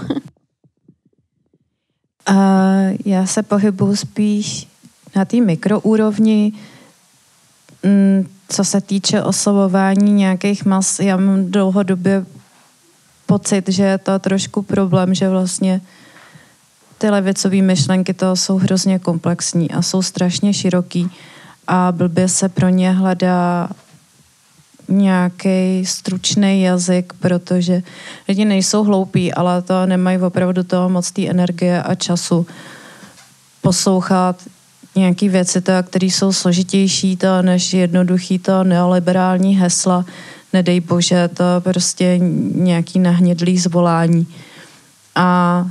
A já se pohybuji spíš na té mikroúrovni. Co se týče osobování nějakých mas, já mám dlouhodobě pocit, že je to trošku problém, že vlastně ty levicové myšlenky toho jsou hrozně komplexní a jsou strašně široký a blbě se pro ně hledá nějaký stručný jazyk, protože lidi nejsou hloupí, ale to nemají opravdu toho moc té energie a času poslouchat nějaký věci, které jsou složitější to, než jednoduchý to neoliberální hesla. Nedej bože, to prostě nějaký nahnědlý zvolání. A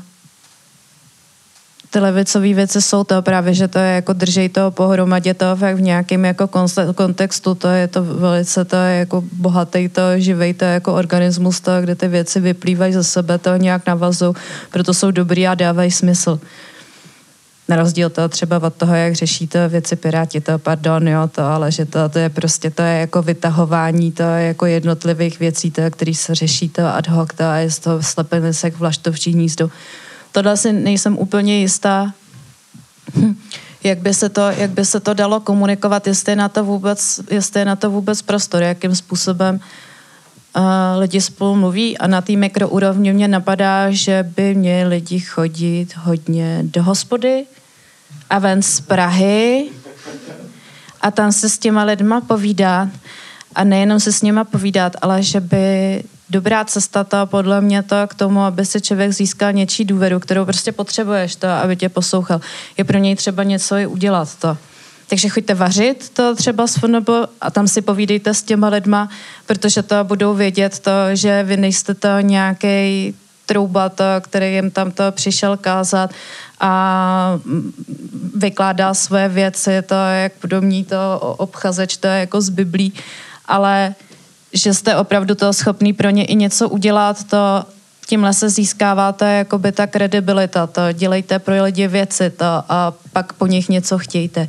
ty levicové věci jsou to právě, že to je jako držej to pohromadě to fakt v nějakém jako kontextu, to je to velice, to je jako bohatý, to živej, to je jako organismus, to, kde ty věci vyplývají ze sebe, to nějak navazují, proto jsou dobrý a dávají smysl. Na rozdíl toho třeba od toho, jak řeší to věci Piráti, to pardon, jo, to, ale že to, to je prostě, to je jako vytahování, to je jako jednotlivých věcí, to, který se řeší, to ad hoc, to je z toho slepenisek vlaštovčí hnízdo. Tohle si nejsem úplně jistá, jak by se to, jak by se to dalo komunikovat, jestli je na to vůbec, jestli je na to vůbec prostor, jakým způsobem uh, lidi spolu mluví. A na té mikroúrovni mě napadá, že by měli lidi chodit hodně do hospody a ven z Prahy a tam se s těma lidma povídat. A nejenom se s nima povídat, ale že by dobrá cesta to podle mě to k tomu, aby si člověk získal něčí důvěru, kterou prostě potřebuješ to, aby tě poslouchal. Je pro něj třeba něco i udělat to. Takže choďte vařit to třeba s F N B a tam si povídejte s těma lidma, protože to budou vědět to, že vy nejste to nějaký trouba, to, který jim tam to přišel kázat a vykládá své věci, to jak podobní to obchazeč, to je jako z Biblí, ale že jste opravdu toho schopný pro ně i něco udělat, to tímhle se získává to jakoby ta kredibilita, to dělejte pro lidi věci to a pak po nich něco chtějte.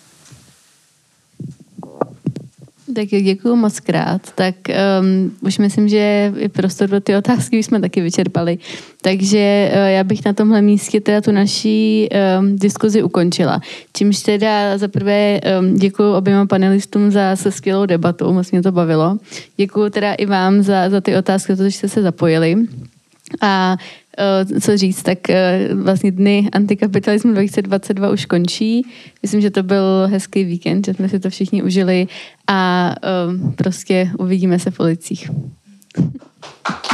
Tak děkuju moc krát. Tak um, už myslím, že i prostor do ty otázky už jsme taky vyčerpali. Takže uh, já bych na tomhle místě teda tu naší um, diskuzi ukončila. Čímž teda za prvé um, děkuju oběma panelistům za se skvělou debatu, moc mě to bavilo. Děkuju teda i vám za, za ty otázky, protože jste se zapojili. A uh, co říct, tak uh, vlastně dny antikapitalismu dva tisíce dvacet dva už končí. Myslím, že to byl hezký víkend, že jsme si to všichni užili a uh, prostě uvidíme se v ulicích.